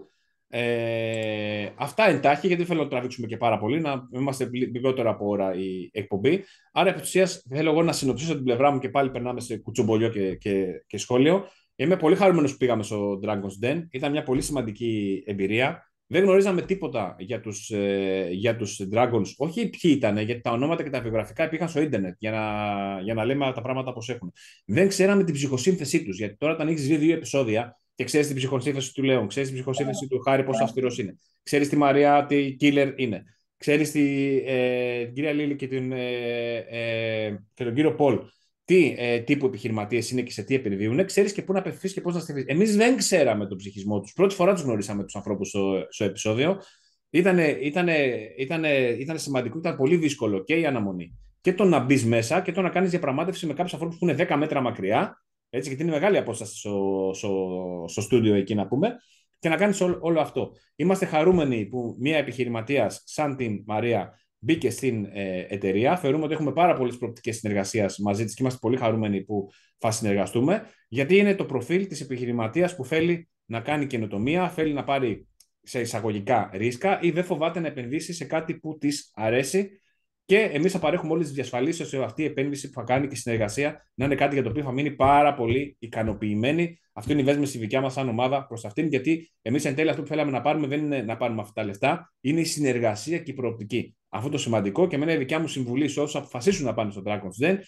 Ε, αυτά εντάχει, γιατί θέλω να το τραβήξουμε και πάρα πολύ, να είμαστε λιγότερο από ώρα η εκπομπή. Άρα, επί της ουσίας, θέλω εγώ να συνοψίσω την πλευρά μου και πάλι περνάμε σε κουτσομπολιό και, και, και σχόλιο. Είμαι πολύ χαρούμενος που πήγαμε στο Dragon's Den. Ήταν μια πολύ σημαντική εμπειρία. Δεν γνωρίζαμε τίποτα για τους, ε, για τους Dragons, όχι ποιοι ήταν, γιατί τα ονόματα και τα βιογραφικά υπήρχαν στο ίντερνετ για να, για να λέμε τα πράγματα όπως έχουν. Δεν ξέραμε την ψυχοσύνθεσή τους, γιατί τώρα όταν έχεις δει δύο επεισόδια και ξέρεις την ψυχοσύνθεση του Λέων, ξέρεις την ψυχοσύνθεση του Χάρη πόσο αυστηρός είναι, ξέρεις τη Μαρία τι killer είναι, ξέρεις τη, ε, την κυρία Λίλη και, την, ε, ε, και τον κύριο Πολ τι ε, τύπου επιχειρηματίες είναι και σε τι επενδύουν, ξέρεις και πού να απευθυνθείς και πώς να στηθείς. Εμείς δεν ξέραμε τον ψυχισμό τους. Πρώτη φορά τους γνωρίσαμε τους ανθρώπους στο, στο επεισόδιο. Ήτανε, ήτανε, ήτανε, ήτανε σημαντικό, ήταν πολύ δύσκολο και η αναμονή. Και το να μπει μέσα και το να κάνεις διαπραγμάτευση με κάποιους ανθρώπους που είναι δέκα μέτρα μακριά, έτσι, γιατί είναι μεγάλη απόσταση στο, στο, στο στούντιο εκεί να πούμε, και να κάνεις όλο, όλο αυτό. Είμαστε χαρούμενοι που μια επιχειρηματίας σαν την Μαρία μπήκε στην ε, εταιρεία. Θεωρούμε ότι έχουμε πάρα πολλές προοπτικές συνεργασίας μαζί της και είμαστε πολύ χαρούμενοι που θα συνεργαστούμε, γιατί είναι το προφίλ της επιχειρηματίας που θέλει να κάνει καινοτομία, θέλει να πάρει σε εισαγωγικά ρίσκα ή δεν φοβάται να επενδύσει σε κάτι που της αρέσει. Και εμείς θα παρέχουμε όλες τις διασφαλίσεις ώστε αυτή η επένδυση που θα κάνει και η συνεργασία να είναι κάτι για το οποίο θα μείνει πάρα πολύ ικανοποιημένη. Αυτό είναι η δέσμευση δικιά μας σαν ομάδα προς αυτήν, γιατί εμείς εν τέλει αυτό που θέλαμε να πάρουμε δεν είναι να πάρουμε αυτά τα λεφτά, είναι η συνεργασία και η προοπτική. Αυτό το σημαντικό και εμένα η δικιά μου συμβουλή σε όσους αποφασίσουν να πάνε στο Dragon's Den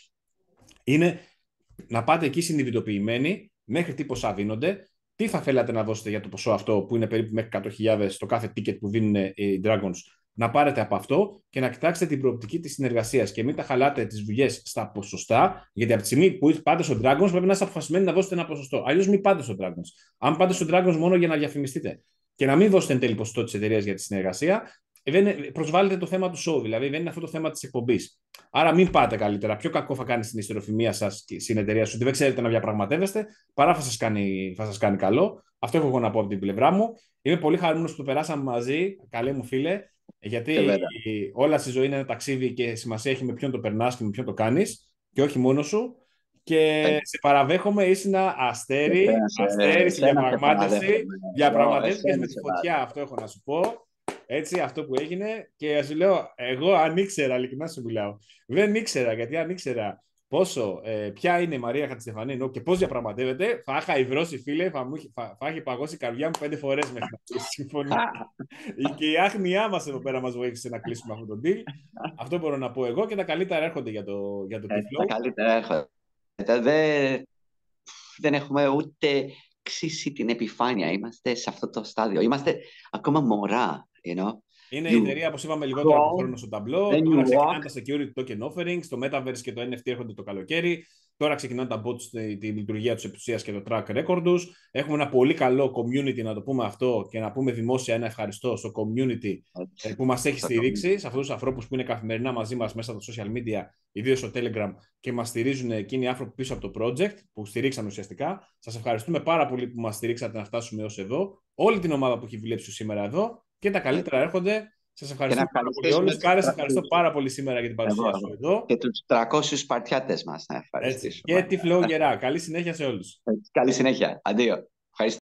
είναι να πάτε εκεί συνειδητοποιημένοι μέχρι τι ποσά δίνονται, τι θα θέλατε να δώσετε για το ποσό αυτό που είναι περίπου μέχρι εκατό χιλιάδες το κάθε ticket που δίνουν οι Dragons. Να πάρετε από αυτό και να κοιτάξετε την προοπτική της συνεργασίας και μην τα χαλάτε τις δουλειές στα ποσοστά, γιατί από τη στιγμή που πάτε στο Dragons πρέπει να είστε αποφασισμένοι να δώσετε ένα ποσοστό. Αλλιώς μην πάτε στο Dragons. Αν πάτε στο Dragons μόνο για να διαφημιστείτε και να μην δώσετε εν τέλει ποσοστό της εταιρείας για τη συνεργασία, δεν προσβάλλετε το θέμα του show, δηλαδή δεν είναι αυτό το θέμα της εκπομπής. Άρα μην πάτε καλύτερα. Πιο κακό θα κάνει στην ιστεροφημία σας και στην εταιρεία σου ότι δεν ξέρετε να διαπραγματεύεστε, παρά θα σας κάνει, θα σας κάνει καλό. Αυτό έχω εγώ να πω από την πλευρά μου. Είμαι πολύ χαρούμενος που το περάσαμε μαζί, καλέ μου φίλε. Γιατί όλα στη ζωή είναι ένα ταξίδι και σημασία έχει με ποιον το περνάς και με ποιον το κάνεις και όχι μόνο σου. Και ε, σε παραδέχομαι, είσαι ένα αστέρι, αστέρι στη διαπραγμάτευση. Διαπραγματεύτηκες με τη φωτιά, αυτό έχω να σου πω. Έτσι, αυτό που έγινε. Και σου λέω, εγώ αν ήξερα, ειλικρινά σου μιλάω, δεν ήξερα, γιατί αν ήξερα πόσο, ε, ποια είναι η Μαρία Χατζηστεφανίνου και πώς διαπραγματεύεται, θα είχα υδρώσει, φίλε, θα, μου, θα, θα έχει παγώσει η καρδιά μου πέντε φορές μέχρι να κλείσει η συμφωνία. Και η άγνοιά μας εδώ πέρα μας βοήθησε να κλείσουμε αυτό το deal. Αυτό μπορώ να πω εγώ και τα καλύτερα έρχονται για το, για το Ε, T-Flow. τα καλύτερα έρχονται. Δεν, δεν έχουμε ούτε ξύσει την επιφάνεια. Είμαστε σε αυτό το στάδιο. Είμαστε ακόμα μωρά, you know. Είναι You η εταιρεία, όπως είπαμε, λιγότερο από χρόνο στο ταμπλό. then Τώρα you ξεκινάνε walk. τα security token offerings, το Metaverse και το N F T έρχονται το καλοκαίρι. Τώρα ξεκινάνε τα bots, τη, τη λειτουργία τους επί και το track record τους. Έχουμε ένα πολύ καλό community, να το πούμε αυτό, και να πούμε δημόσια ένα ευχαριστώ στο community ε, που μας έχει στηρίξει, σε αυτούς τους ανθρώπους που είναι καθημερινά μαζί μας μέσα στα social media, ιδίως στο Telegram, και μας στηρίζουν εκείνοι οι άνθρωποι πίσω από το project, που στηρίξαν ουσιαστικά. Σας ευχαριστούμε πάρα πολύ που μας στηρίξατε να φτάσουμε ως εδώ. Όλη την ομάδα που έχει δουλέψει σήμερα εδώ και τα καλύτερα έρχονται. Σας ευχαριστώ πάρα πολύ όλους. Κάρε, σε ευχαριστώ πάρα πολύ σήμερα για την παρουσία σου εδώ. Και τους τριακόσιους Σπαρτιάτες μας να ευχαριστήσουμε. Και T-Flow γερά. Καλή συνέχεια σε όλους. Καλή συνέχεια. Αντίο. Ευχαριστώ.